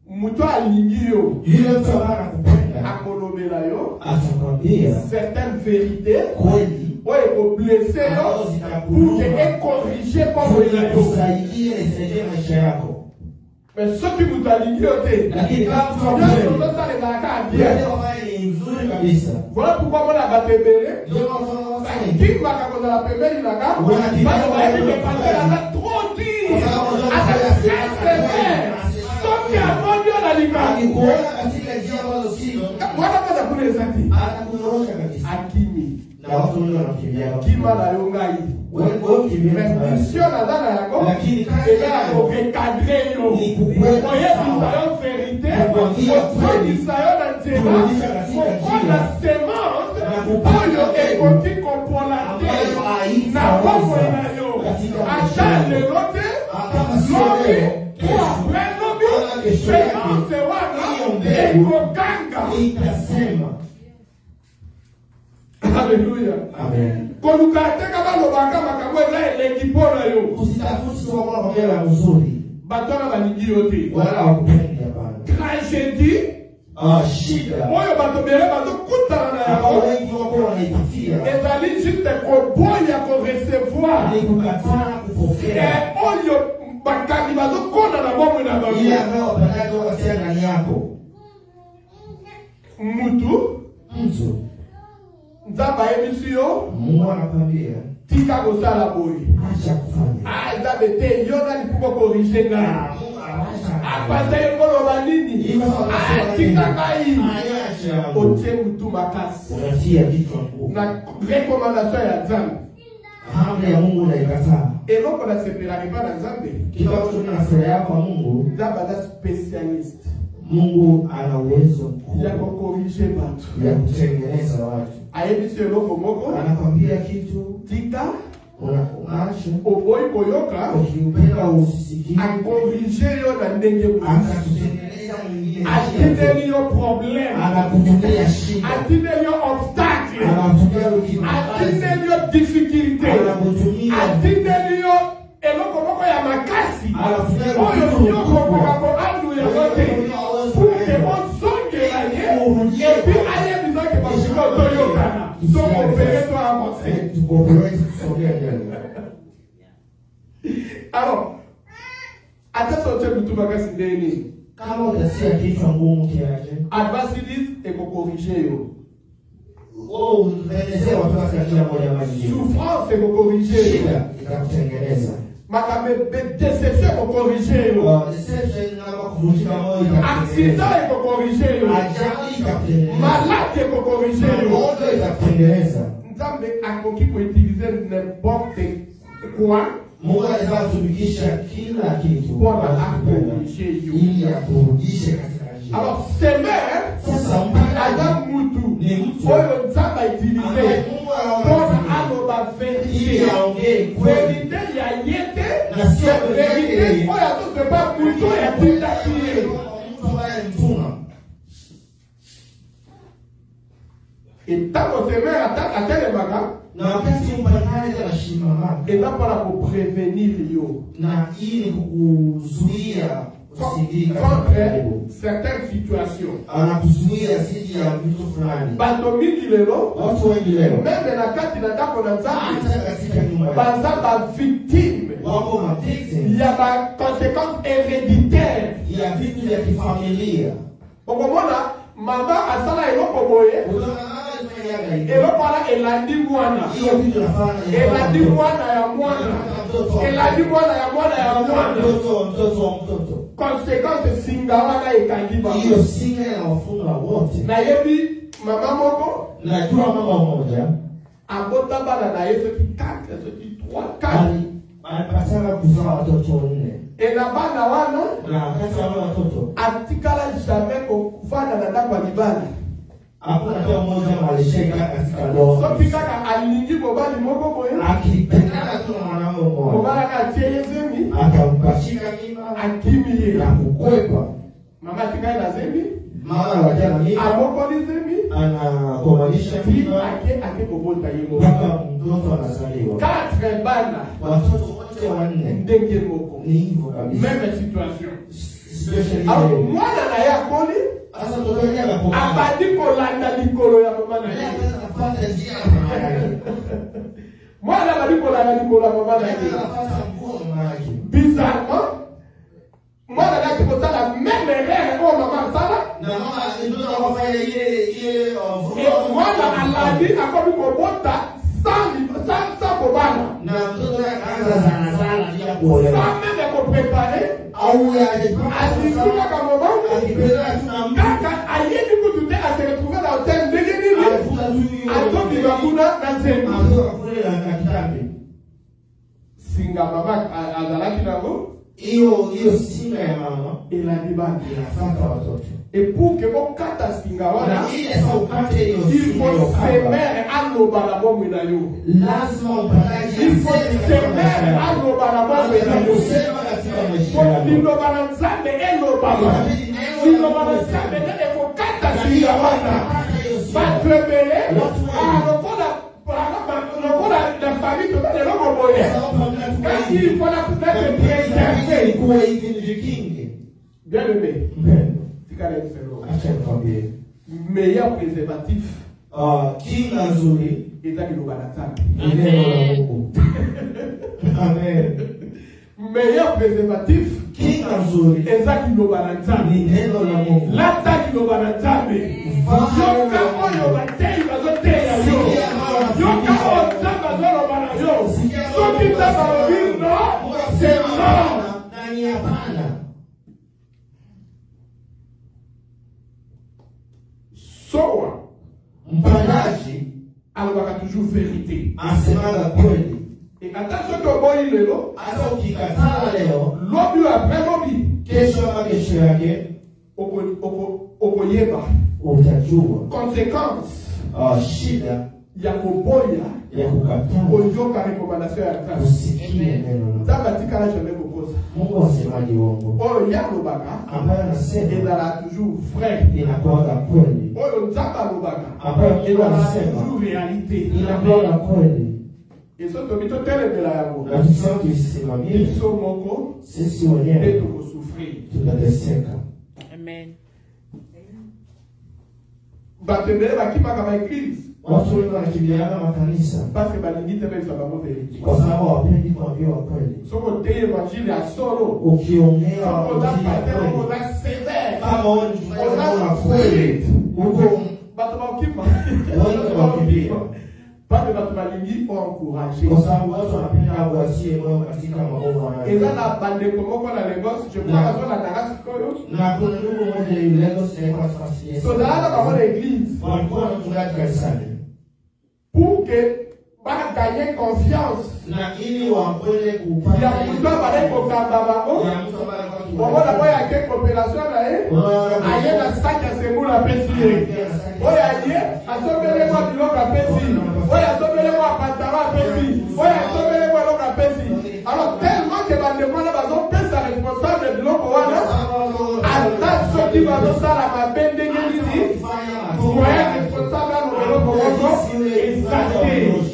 Muto alingio. Yule mtu ambaye anakupenda Akolobela yo. atakwambia certaines vérités. kweli Ouais, pour blesser yo. Pour te corriger comme il a kusaidia isaidie maisha yako. mais ceux qui vous alingio te. Lakini kama mtu Bien ambaye sûr, ça les a qu'à yeye dire. ambaye ni nzuri kabisa. Voilà pourquoi on a batébélé. Ndio maana Qui va quand on a pébélé là bas? Voilà, qui va- Parce que les passer là trop dit. Avec très sévère. Sauf qu'il y a mon Dieu dans l'image. akikuona katika njia ambazo sio Voilà quand on a les anti. anakunyorosha kabisa. Akimi. Na watu wengi wanakimbia. Kima na yongai. Wewe wewe ukimbia. Mais mission na dana yako. Lakini kazi Et là, yako on recadrer yo. ni kukuweka Oye sawa. bisayo vérité. Kukwambia Oye kweli. bisayo na tema. Kurudisha katika Kukonda njia. semence. Na kupanda Oyo mbegu. ekoki kopona te. Ambayo haifa Na bongo waza na yo. katika Ata maisha yako. lelo te. Kama sio Lobi. leo, Pour après lobi. Kama kesho yake. Semence wana. Hiyo mbegu. Ekoganga. Itasema. Alléluia. Amen. Kolukate kama lobanga makambo eza eleki mpona yo. Usitafuti sio kwa kwa la mzuri. Batona balingi yo te. Wala wakupendi hapana. Tragédie. Ah, shida. Oyo bato bele bazokutana na Ambao yango. wengi wako wanaipitia. ezali juste koboya korecevoir. Ni kukataa kupokea. Eh, oyo bakangi bazokonda na bomoi na bango. Ile ambayo wapataje wakasia ndani yako. Mutu Mtu. nzambe ayebisi yo Mungu anakwambia. tika kosala boye. Acha kufanya. Ah, nzambe te yo nani mpo korige nga. Mungu anaacha. apasa ye koloba nini. Ah, tika ngai. Ayacha. otie mutu makasi. Unatia kichwa ngumu. na recommandation ya nzambe. Amri ya Mungu unaikataa. eloko nasepelaki mpa na nzambe. Kitu ambacho na sura yako kwa Mungu. nzambe aza specialiste. Mungu ana uwezo mkubwa ya kukorige batu. ya kutengeneza watu. ayebisi eloko moko. Anakwambia kitu tika unaacha. oboyi koyoka. Ukiupenda usisikie. akorige yo na ndenge mosusu. Akakutengeneza mwingine. atindeli yo problème. Anakutumia shida. atindeli yo obstacle. Anakutumia ukimya. atindeli yo difficulté. Anakutumia. atindeli yo eloko moko ya makasi. Anakutumia oyo kitu yo kokoka ko andu ya yote. Puke ozongela ye. epi ayebisaki basiko toyokana. tokopere to avance. Tukopere tusogea mbele. alors ata sote mutu makasi ndeni. Kama utasia kichwa ngumu kiaje. adversities ekokorige yo. Wewe unaelezea watu katika kila moja maji. souffrance ekokorige yo. Shida itakutengeneza. makambe deception ekokorige yo. Deception na kuvunjika moyo. accident ekokorige yo. Ajali itakutengeneza. malade ekokorige yo. Moto itakutengeneza. nzambe akoki koutilize n'importe quoi. Mungu anaweza kutumikisha kila kitu mpona akorige yo. ili akurudishe katika njia. alors semer Sasa aza mutu ni mtu oyo nzambe autilize mpona aloba ili verité. aongee kweli verité ya ye te. na sio verité oyo azosepa mutu yatindaki ye. mtu ambaye mtuma. etango semer atelemaka Na wakati mpakane za shimama eza mpona koprevenir yo na ili kukuzuia usidiki contre certaines situations. anakuzuia zidi ya vitu fulani. bato mingi lelo Watu wengi leo meme na kati na ndako na nzambe hata katika nyumba yao baza bavictime wako ma victim ya baconséquence héréditaire. ya vitu vya kifamilia. okomona mama asala eloko boye eloko wana elandi mwana Hiyo vitu nafanya elandi mwana ya mwana elandi mwana ya mwana ya mwana. mtoto mtoto wa mtoto. conséquence singa wana ekangi bango. Hiyo singa ya wafunga wote. nayebi mama moko Najua mama mmoja abota bana na ye soki quatre soki trois quatre. ali alipataka kuzaa watoto nne. ena bana wana Na wakati wa watoto atikala jamais kovanda na ndako ya libala. hakuna hata mmoja alisheka katika ndoa. soki kaka alingi mobali moko boye Akipendana tu na mwanaume mmoja mobali anga atie ye zemi akampachika mimba akimi ye na kukwepa. mama atikali na zemi Mama wajana mimba amokoli zemi anakomanisha ti mimba ake ake kobota ye moko. mpaka mtoto anazaliwa. quatre bana Watoto wote wanne ndenge moko ni hivyo kabisa. même situation. especially Alors, the- moi, na ya koli, Asa mtoto yake anapokuwa. abadi kolanda likolo ya mama na Yeye ye. anafuata njia ya mama yake. Mwana abadi kolanda likolo ya mama na Yeye ye. anafuata nguo ya mama yake. Bizarrement, mwana naki kosala même erreur oyo mama asala. Na mama ndio anafanya ile ile Et mwana alandi akomi kobota sans sans sans kobana. na mtoto yake anaanza sana sana bila kuolewa. Sans même kopréparer. Au yaje Asifika kama mama. akipeleka tuna Kaka ayeni kutute a se retrouver dans hotel ndenge nini? anafuta tu hiyo. Azobi bakuna na zembi. Anafuta kule na kitambi. Singa mama azalaki nango. Hiyo hiyo singa ya mama Elandi bana. inafuata watoto. Et pour que on kata singa wana, Na ile sasa ukate hiyo il singa faut hiyo semer kamba. aloba na bomu na yo. Lazima upataje Il faut semer aloba na bomu na yo. kusema katika maisha Kwa yako. liloba na nzambe eloba. Liloba na nzambe ndio eko kata singa wana. Batrebele, ah lokola lokola la famille totale loko boye. Quand il faut la peut-être préserver. Kuwa hivi ni vikingi. Bien aimé. Mpendo. Tika na mfero. Acha nikwambie. Meilleur préservatif. Ah, kinga nzuri Eza liloba na nzambe. ni neno la Mungu. Amen. Meilleur préservatif. Kinga nzuri Eza liloba na nzambe. ni neno la Mungu. Lata liloba na nzambe. Yoka oyo batei bazoteya yo. Yoka oyo nzambe azoloba na yo. Soki nzambe alobi no, c'est non. Na ni hapana. Soa Mpandaji alobaka toujours vérité. asemaga kweli. Et attention to boyi lelo, Hata ukikataa leo, lobi après lobi, kesho ama kesho yake oko oko okoyeba utajua conséquence ah, shida ya koboya ya kukataa koyoka recommandation ya Christ. usikie neno la Nzambe atikala jamais kokosa. Mungu. Asemaji uongo Oyo yalobaka ambayo anasema ezala toujours vrai. inakuwaga kweli, Oyo nzambe alobaka ambayo Mungu ezala anasema toujours réalité. inakuwaga kweli, Ezo tobi totelemela yango. na tusema tuisimamie. Biso moko Sisi nde wenyewe tokosouffrir. tutateseka. Amen. Batembele bakimaka ba église Watu wengi wanakimbiana makanisa parce que balingi te besa bango vérité. kwa sababu hawapendi kuambiwa kweli. Soko te évangile ya solo. Ukiongea Soko da injili ya pater kweli, soko da sévère. kama wewe ni mchungaji na kweli, huko Bato bakima. wote wakimbia, Bato bato balingi encourager. kwa sababu watu wanapenda kuachie moyo katika maovu Eza wanayo. na bandeko moko na Lagos, je crois Na- bazo na darasi koyo. Na kuna ndugu mmoja yule Lagos alikuwa anafasiria. So dala bango na église Walikuwa na mchungaji kanisani. pour que ba gagner confiance. Na ili wakwende kupata Ya mtu abale kokamba bango. ya mtu ambaye alikuwa Wabona boya ke coopération na ye. Aye na sac ya sembula pesi ye. Oya ye, asomele mwa biloko apesi. Oya asomele mwa pantalo apesi. Oya asomele mwa biloko apesi. Alors tellement que bandeko wana bazopesa responsable biloko wana, ata soki bazosala mabe ndenge nini, moyen responsable ano biloko moko eza te.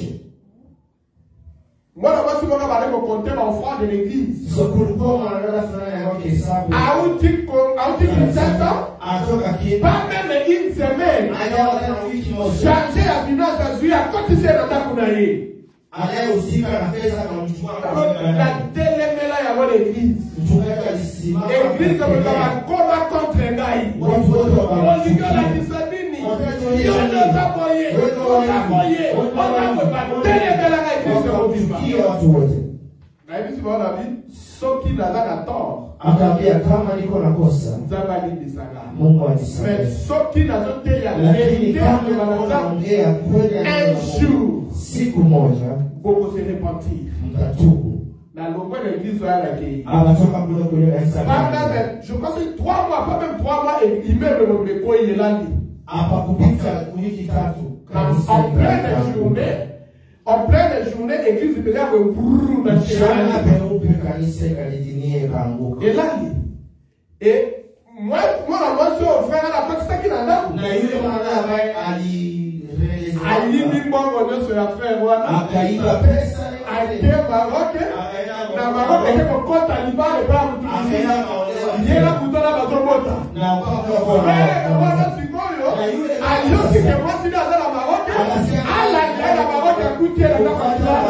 Mwana mwasi moko baleko konte ba offrande de l'église. So kulikuwa mwanadada fulani alikuwa kihesabu. Auti ko- auti Kinshasa, Atoka Kenya. pas même une semaine. Hajawa tena wiki moja. Chargé ya finance azui akotise na ndako na ye. Anayehusika na fedha akamchukua akamweka Na ndani. telemela ya wale église. Mchungaji alisimama. Église akapeleka. kama koma contre ngai. Watu wote Olingo la wakamchukia. kisadini. Wakaonyesha Yondo nini? taboye. Weka wazi. Taboye. Weka Otaboye. wazi. Telemela ngai Kristo mobimba. Wakachukia watu wote. Na hivi sibaona bi soki naza na tort. Akaambia kama niko na kosa, Nzambe alimbisaka. Mungu anisamehe. Mais soki nazoteya Lakini vérité kama de niko Nzambe, naongea kweli ya un neno la Mungu, jour siku moja boko se repentir. mtatubu. Na longwe na église oya na kei. Anatoka kule kwenye kanisa. Pendant même, je pense que trois mois, pas même trois mois, et immeuble de Meko Yelandi. Hapa kupita wiki tatu. En pleine journée, en pleine journée, église de là, brrrr, dans ce Mchana Yelandi. peupe kanisa ikadidinia ikaanguka. Yelandi. Et moi, moi, moi, je suis au frère à la porte, c'est ça qui n'a pas. Na yule mwana ambaye alirejeleza Alimi bongo nyoso ya frère wana. akaiba pesa ake Maroc na Maroc eke kokota libale pa mutunisie yela kutona bazobota wana sikoyo aliyosi ke mwasi na zala Maroc ala yela Maroc akutie na kwa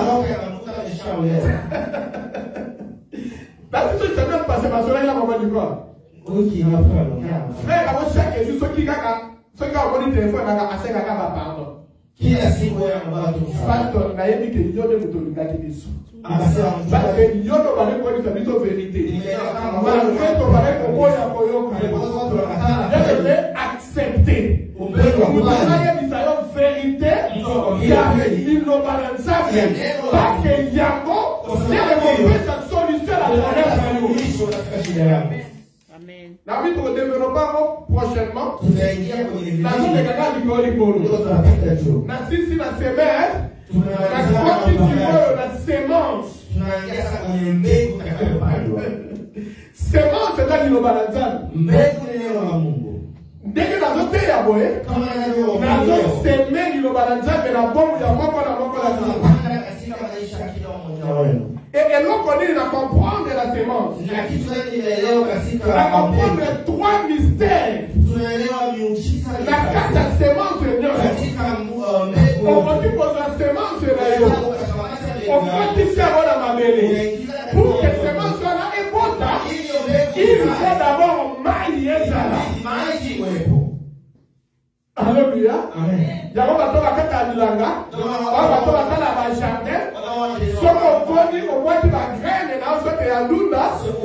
parce que ça même passer ma soleil là moment du corps OK on va faire frère avant chaque jour ce qui kaka ce qui a mon téléphone na ase kaka ba pardon kila siku ya watu pastor na yebi ke yodo mutolinga kibiso parce que yodo bale ko ni biso vérité malgré to bale ko moya ko yoka je accepter mutolinga kibiso yo vérité ya il no balançable parce que yango c'est la solution à la problème. Amen. Nous allons développer prochainement. Nous allons développer la sémence. Sémence, c'est là qu'il y a dès que nous avons fait, nous avons sémé le balançage, mais la bombe, il y a beaucoup de et l'on connaît la comprendre la sémence. La comprendre trois mystères. La carte de sémence est bien. On va dire que la sémence est là. On va dire que c'est la mamelle. Pour que la sémence soit là et bonne, il faut d'abord mailler ça là. Alléluia. Yako batoka kata bilanga. Yako batoka kala ba jardin. Soko koni obwati ba graine na sote ya lunda.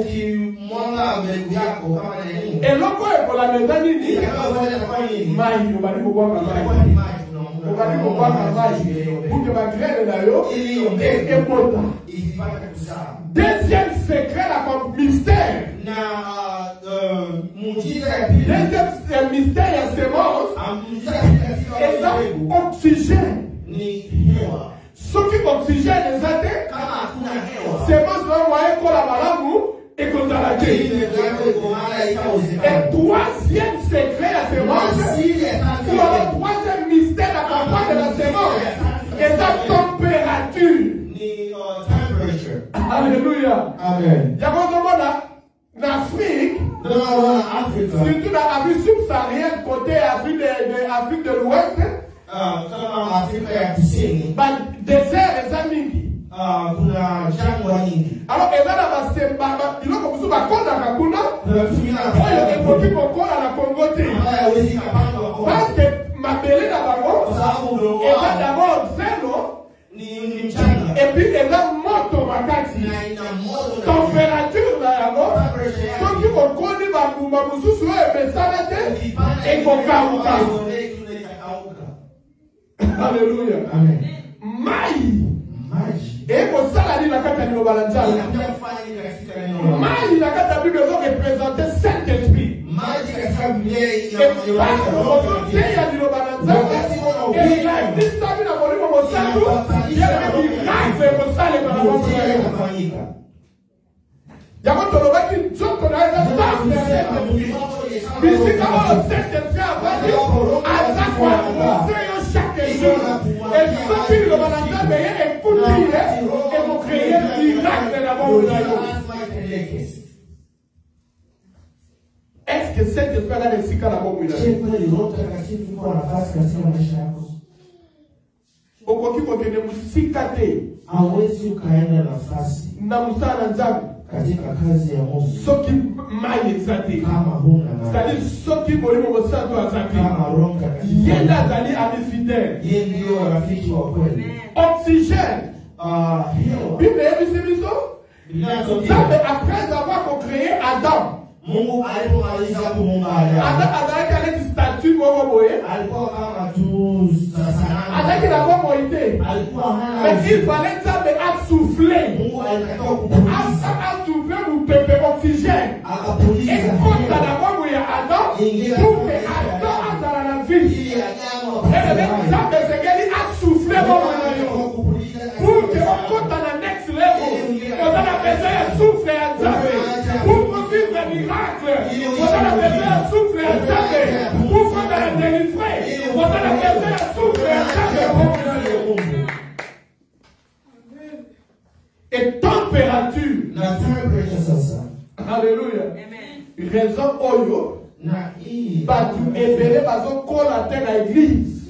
Et loko e pour la maison nini? Mai yo bali ko kwa mai. Ko bali ko kwa mai. Pour que ba graine na yo et epota. Deuxième secret la mystère. Deuxième mystère ya sémence. Et ça, oxygène. Ce qui oxygène les athées, sémence là, on va école à Malamu et qu'on a la gueule. Et troisième secret la sémence, ou alors troisième mystère la campagne de la sémence, et sa température. Alléluia. Amen. Il y a un moment là, en Afrique, surtout dans l'Afrique subsaharienne, côté Afrique de, de, Afrique de l'Ouest, bah, désert et ça mingi. Alors, et là, il y a un Bakona Kakuna, il y a un petit Kokona la Congoté. Parce que ma belle d'abord, et là d'abord, zéro. Et puis, et là, moto makati. Température là, d'abord. Ceux qui vont connaître ma mousou, et Bessalate, et Kokauka. Alléluia. Amen. Maï. Et pour ça, la ligne, la carte de l'Obalanza. Maï, la carte de l'Obalanza représente Saint-Esprit. Et par le côté, il y a l'Obalanza. Et il a dit ça, il a volé mon salut. Il y a des miracles, mon salut, mon salut. Il y a un peu de l'Obalanza qui dit qu'on a un temps de Saint-Esprit. Mais si nous avons Saint-Esprit à Paris, à chaque fois, on sait chaque jour. Et ceux qui le Balanza, mais écoutez, et vous créez le miracle de la mort de la vie. Est-ce que cet esprit a réussi à la mort de la vie? Okoki kotene musikate. Hawezi ukaenda nafasi na musana nzambe katika kazi ya Mungu soki maye zate kama huna maji. C'est-à-dire soki molimo mosantu azate Kama Roho Mtakatifu yenda azali ami fidèle. yeye ndio rafiki wa kweli. Oxygène. Ah, hewa. Bible yebisi biso Nzambe après avoir créé Adam, Mungu alipomaliza kuumba Adamu, Adam azalaki aleti statut moko boye, alikuwa kama tu sanamu, azalaki na moko ite, alikuwa hana. mais il fallait Nzambe asouffler, Mungu alikataa kupuliza, asouffler mupepe oxygène, akapuliza ekota na moko ya Adam, pour que Adam azala na vie. ili Adamu Et Nzambe sekeli asouffler moko na yo, pour que okota na next level, ozala besoin ya souffle ya Nzambe, pour vivre un miracle, ozala besoin ya souffle ya Nzambe, pour faire la délivrance, ozala besoin ya souffle ya Nzambe. Alléluia. Raison oyo. Batu ebele bazo kola te na église.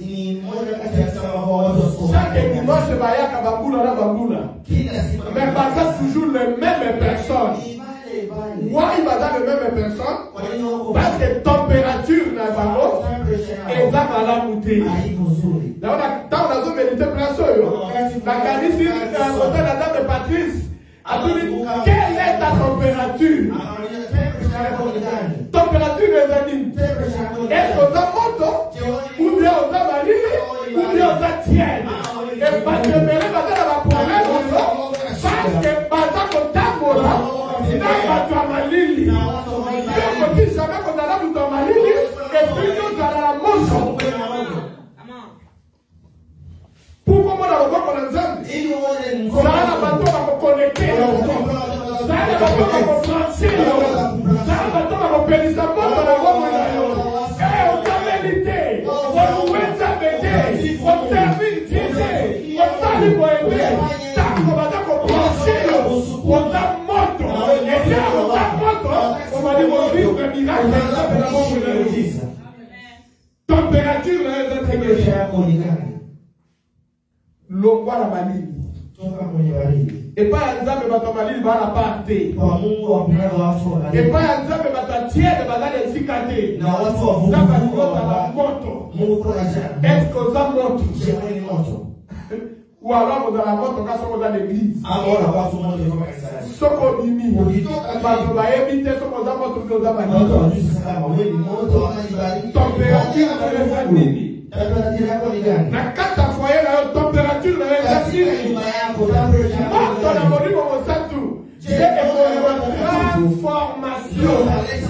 Chaque dimanche bayaka bambula na bambula. Mais baza toujours les mêmes personnes. Moi, il va dans les mêmes personnes. Parce que température n'a pas l'autre. Et ça va la monter. Dans la zone militaire, la canisse, la dame de Patrice a dit quelle est ta température? Température des amis. Est-ce qu'on a moto? Ou bien on a marine? Ou bien on a tienne? Et parce que Mélé va dans la problème, parce que Baza Kotambo là, il n'a pas de malili. Il a dit jamais qu'on a là pour ton malili, et puis nous dans la motion. Pourquoi on a le droit qu'on a dit? Ça a la bateau à me connecter. Ça a la bateau à me franchir. Ça a la bateau à me périr sa porte à la voie. Eh, on t'a mérité. On nous met sa bébé. On termine Dieu. On t'a dit pour aider. Tant qu'on va t'en franchir. On t'a moto. Et là, on t'a moto. On va dire qu'on vit un miracle. Température, là, c'est très cher. Longwa la malili. Et pas un exemple de votre malili va la partie. Et pas un exemple de votre tiers de votre cicatrice. Ça va nous dans la moto. Est-ce que ça monte? Ou alors dans la moto quand on est dans l'église. Ce qu'on mimi. Parce qu'on va éviter ce qu'on a montré dans la malili. Température dans les familles. Na kata foyer la température na l'exercice. Moto na molimo mosatu. C'est une transformation.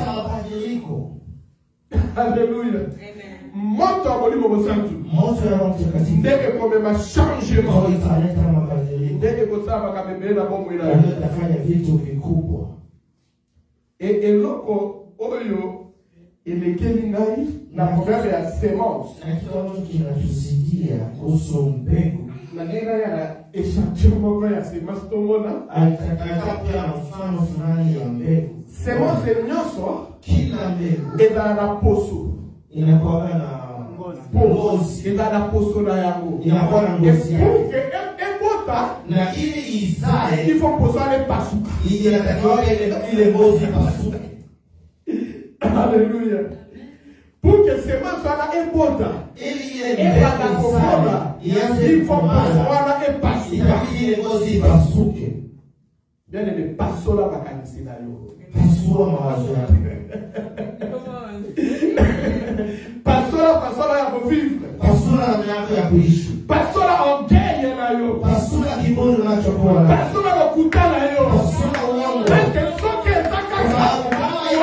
Alléluia. Moto na molimo mosatu. Ndeke komema changement. Ndeke kosaba kabebe na bomo ila. Utafanya vitu vikubwa. Et eloko oyo elekeli ngai na programme ya semence. Kinatusidia kuhusu mbegu. Na nena ya échantillon moko ya semence tomona. Atakapia mfano fulani ya mbegu. Semence nyonso kila mbegu eza na poso. Inakuwa na ngozi. Eza na poso na yango. Inakuwa na ngozi. Pour que ebota na ili izae il faut poso ale pasuka. Ili inatakiwa ile ngozi pasuka. Alléluia. Pour que semence soit un bota, et pas la commande, il faut passer et passer. Bien aimé, passons la vacances là. Passons la façon là pour vivre. Passons la kuishi. Passons la en guerre là yo. Passons la kibono na chokola. Passons la kuta là yo. Passons la uongo. Parce que ce que ça casse.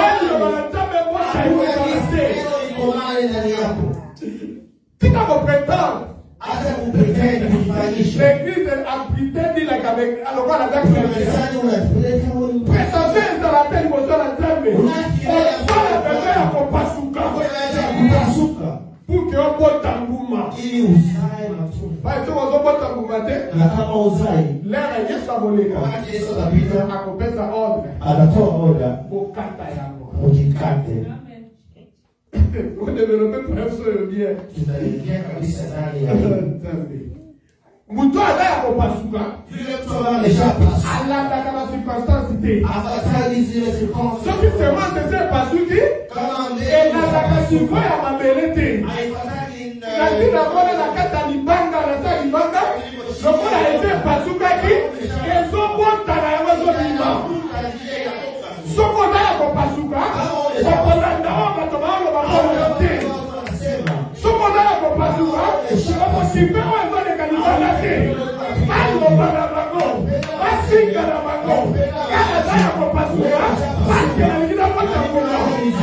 Tika kupretend. Hata kupretend kufanyisha. L'église a prétendu like avec alors on a d'accord. Prétendez dans la tête de la tête. On va faire pour pasuka. Pasuka. Pour que on bote tanguma. Ili usae matunda. Parce que on bote tanguma te. Na kama usae. L'air est saboleka. Wakati Yesu anapita akopesa ordre. Anatoa order. Bokata yango. Mujikate. On développe pour ça bien. Tunaingia kabisa ndani ya mtu anaya kupasuka. Yule mtu ambaye ameshapasuka. Alanda kama circonstance te. Afatali zile circonstances. Ce qui se passe c'est pasuki. Kama mbele. Na takasuko ya mabele te. Haifatali na. Na sina kona na kata libanga na sa libanga. Lokola ese pasuka ki. Ezo bonta na yazo biba. Soko na kupasuka. Soko na ndao batomalo bakolo te. Soko na kupasuka. Soko sipewa zone kanisa te. Alo bana bango. Asinga na bango. Kana na kupasuka. Basi na ngina pata kuna.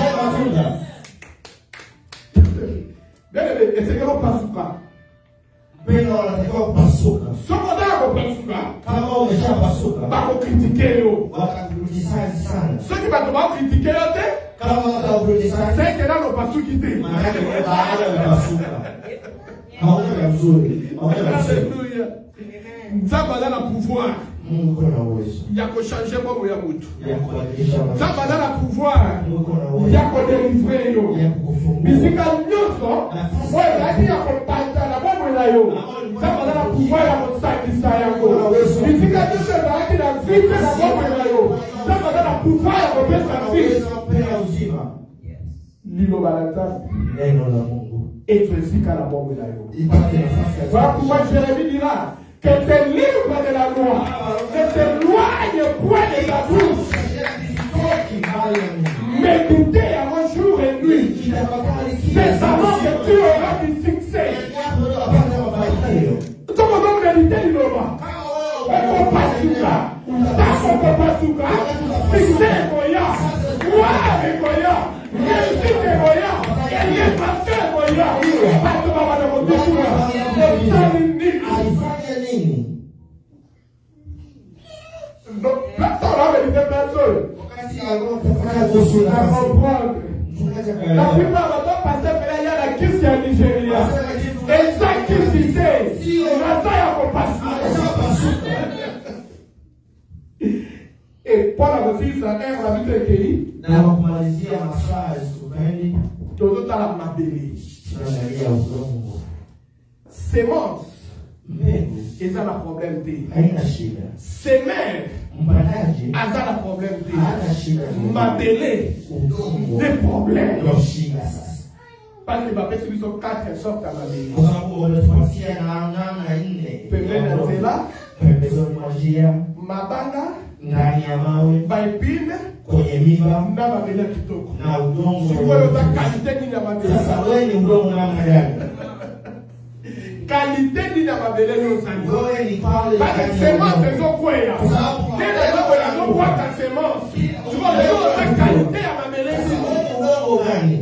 Bele eseke kupasuka. Pendo anatakiwa kupasuka. Soko na kupasuka. Kama umeshapasuka. Bako kritike yo. Watakurudishaji sana. Ceux qui vont te critiquer là, kama watakurudishaji. c'est que là nos pasuki te. Maana yake baada ya kupasuka. Hauna mzuri. Hauna mzuri. Alléluia. Nzamba a le pouvoir. Mungu kuna uwezo ya kuchanger mambo ya mtu. ya kubadilisha maisha. Sasa badala pouvoir Mungu kuna uwezo ya kudeliver yo. ya kukufungua. Bisika nyoso wewe ndani ya kupata na mambo na yo. Sasa badala pouvoir ya kusakisa yako. Bisika nyoso ndani na vita na mambo na yo. Sasa badala pouvoir ya kupesa vita uzima. Lilo balata Neno la Mungu. Efesika na mambo na yo. Ipate nafasi ya Voilà pourquoi Jérémie dira que tes livres de la loi ne s'éloignent point de ta bouche. Méditez avant jour et nuit. C'est alors que tu auras du succès. Tout le monde méditer l'homme. On pas suka. D'accord, on pas suka. Succès Goya. Ouais, Goya. Réussite Goya. Et les pasteurs Goya. Pas de maman de mon Dieu. Donc, personne n'a vérité personne. À comprendre. La plupart de nos pasteurs, il y a la question à Nigeria. Et ça qui s'y sait, la taille à compassion. Et Paul a aussi ça, on a vu le pays. Na wakumalizia masaa isukani Tout le temps la mabélé. tunaangalia udongo. Sémence. Mbegu Et ça, le problème D. haina shida. Semer. Mpandaji Ah, ça, le problème D. hana shida. Mabélé. Udongo Des problèmes. ndio shida sasa. Parce que les baptêmes sont quatre sortes à mabélé. Kwa sababu wametupatia na namna nne. Pembeni ya nzela, pembezoni mwa njia, mabanga, ndani ya mawe, baipine, kwenye miba na mabele ya kitoko. na udongo. Sikuwa yote kalite nini ya mabele. Sasa wewe ni udongo namna gani? Kalite nini ya mabele yo sani. Wewe ni pale Parce que semence ezo kwea. Nene ezo kwea no kwa ta semence. Sikuwa yote kalite ya mabele yo. udongo gani?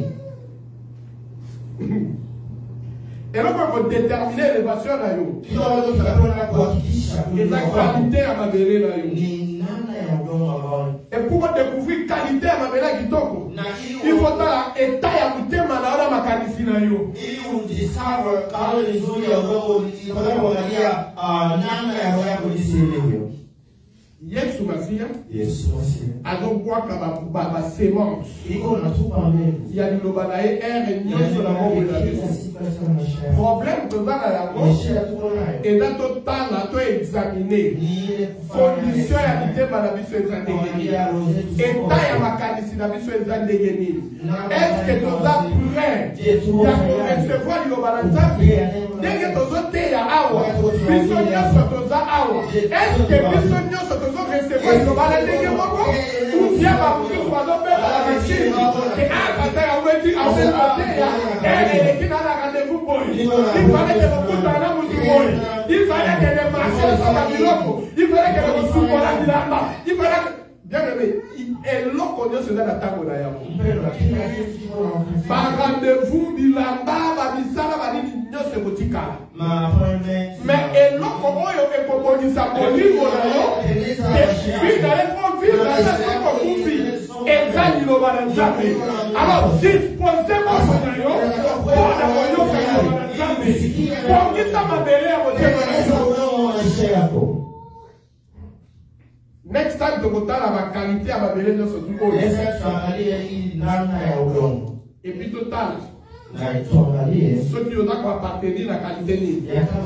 Et là, pour déterminer l'élévation là yo. Ndio wale tunataka kuhakikisha Et la qualité ya mabele là yo. ni namna ya udongo ambao Et pour découvrir qualité ya mabele ya kitoko, na il faut ta état ya kutema na wala makanisi na yo. ili ujisave kama ni nzuri ya udongo, ni kwa kuangalia namna ya roho yako jinsi ilivyo. Yesu Masia Yesu asiye azobwaka ba ba semence. iko natupa mbegu Il y a du lobanae ere nyonso na bongo na biso. Problème tozala yango et dans totala to examiner condition ya kitema na biso eza ndenge nini, état ya makanisi na biso eza ndenge nini. Est-ce que toza prêt ya korecevoir liloba na Nzambe ndenge tozoteya awa biso nyonso toza awa? Est-ce que biso nyonso tozorecevoir liloba na ndenge moko ou bien bamosusu bazobeta na machine ke akata yango eti aoteya eleki na na rendez-vous boye. Il fallait que le couteau à mon boye. Il fallait que les marchés soient à Biloko. Il fallait que le soupe à Bilamba. Il fallait que... Bien aimé, et l'on connaît ce dans la table d'ailleurs. Par rendez-vous, Bilamba, Babisala, Babini, non, c'est Botika. Mais et l'on connaît et qu'on connaît sa police, on a eu. Et puis, dans les fonds, vivre, dans les fonds, on confie. Et ça, il va dans Zambé. Alors, disposez-moi, on a eu. Pour la voyons, on a eu. Pour qui ça m'a belé à votre maison. Next time, tu vas la qualité à ma belé de ce truc. Et puis, total. Ceux qui ont appartenu à la qualité.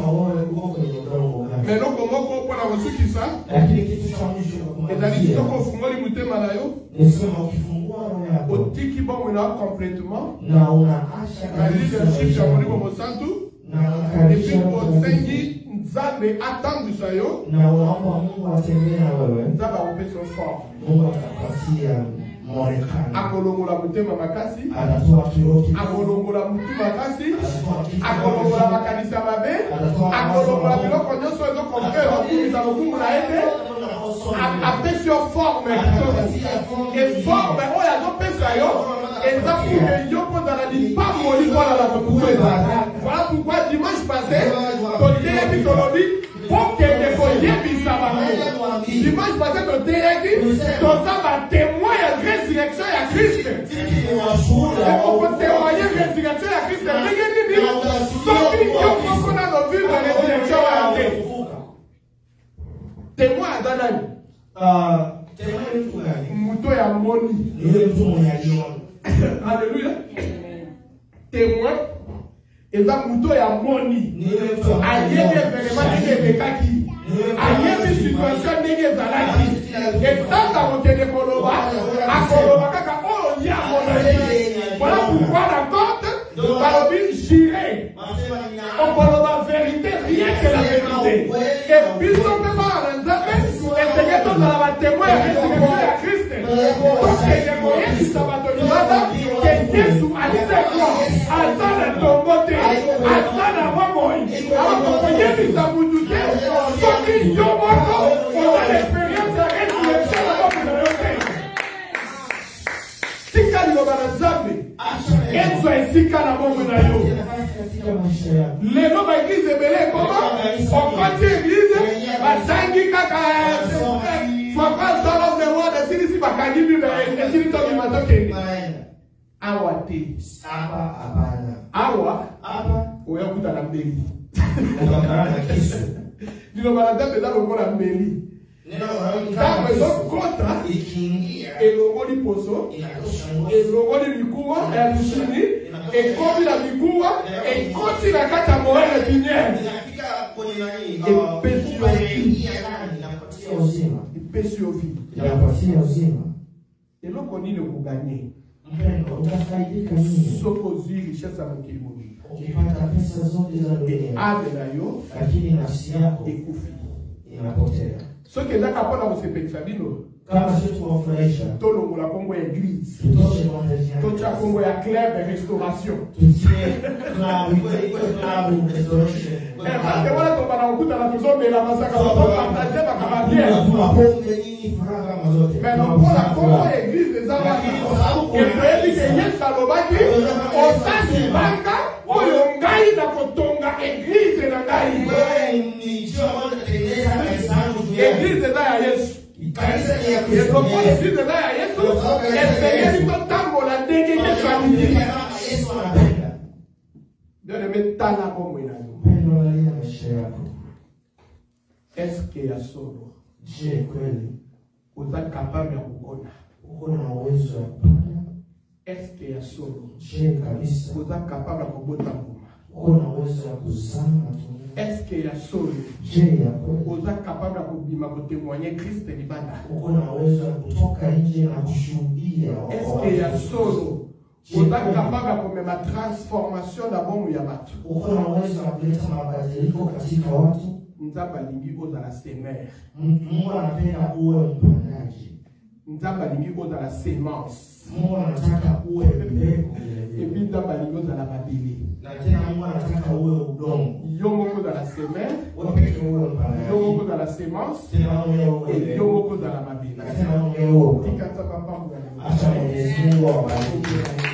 Mais non, comment on peut avoir ceux qui savent? Et d'ailleurs, si on confond les moutons malayo, au tiki bon, on a complètement. La leadership, j'ai envoyé comme au centre. Et puis, au Sengi, Nzambe attend du sayo. Nzambe a opé son fort. Akolongola mutema makasi, akolongola mutu makasi, akolongola makanisa mabe, akolongola biloko nyonso ezo kompere okumisa lokumu na ete, apesi yo forme et forme oyo azopesa yo eza pour yo kozala lipamboli mpona na motu ezala. Voilà pourquoi dimanche passé toleyaki tolobi okende koyebisa bango. Dimanche passé toteyaki toza batémoin ya résurrection ya Christ. Okotémoigner résurrection ya Christ ndenge nini soki yo moko na kovivre résurrection ya te. Témoin azanani. Ah, témoin de tout gagné. Muto ya moni. Nous le tout mon yalion. Alléluia. Témoin. Et ça muto ya moni. Ayebe vraiment ndenge bekaki. Ayebe situation ndenge zalaki. Et ça ça motene koloba. Akoloba kaka oh ya moni. Voilà pourquoi la côte va bien girer. On parle de la vérité, rien que la vérité. Et puis on peut voir un zèbre, et c'est que tout dans la témoin est résurrecté à Christ. Donc il y a moyen qui s'en va donner là-bas, que Jésus a dit c'est quoi? À ça le tombote, à ça la wamoy. Alors qu'on peut dire ça vous doutez, sauf qu'il y a beaucoup, on a l'expérience de la résurrection là-bas pour le faire. Si quand il y a un zèbre, Enzo esika na bongo na yo. Les noms d'église belé comment? On continue église, basangi kaka. Faut pas solo de moi de sili si bakagi bi be sili to bi matoke. Awa te. Aba abana. Awa Aba oya kuta na mbeli. Ndabana kisu. Dino balada pe da bongo na mbeli. Ntabwo zo kota ikingia elongoli poso elongoli mikuwa ya lusini ekobi na mikuwa ekoti na kata moyele binyere epesi uzima epesi ovi inapatia uzima eloko nini okuganye mpendo utafaidika nini soko zwi richesse ya mokili mobimba ukipata pesa zote za dunia ade na yo lakini nafsi yako ekufi inapotea. soki ezaka mpona kosepelisa bino kama sio tuwafurahisha tolongola kongo ya eglise tutoshe mwanajia tocha kongo ya club ya restauration tutie klabu iko iko klabu restauration parce wala tobana okuta na tuzomela masaka bapartage bakababie tunapombe nini furaha kama zote mais lokola kongo ya eglise eza wana epeyebi ke yesu alobaki osalibanga oyo ngai na kotonga eglise na ngai eglise eza ya yesu lokola eglise eza ya yesu esengeli totambola ndenge yesu alingi bien-aimé tala bomoi na yo eske ya solo je kweli oza capable ya kokona uko na uwezo wa kupanda eske ya solo je kabisa oza capable ya kobota mbuma uko na uwezo wa kuzaa matunda eske ya solo je ya kweli oza capable ya kobima kotémoigner Christ libanda uko na uwezo wa kutoka nje na kushuhudia eske ya solo oza capable ya komema transformation na bomu ya bato uko na uwezo wa kuleta mabadiliko katika watu nzambe alingi ozala semer Mungu anapenda uwe mpandaji nzambe alingi ozala semence Mungu anataka uwe mbegu epi nzambe alingi ozala mabele na tena Mungu anataka uwe udongo yo moko ozala semer wewe pekee uwe yo moko mpandaji ozala semence tena wewe uwe yo mbegu moko ozala mabele na tena wewe uwe tika nzambe apambola acha Mwenyezi Mungu awabariki.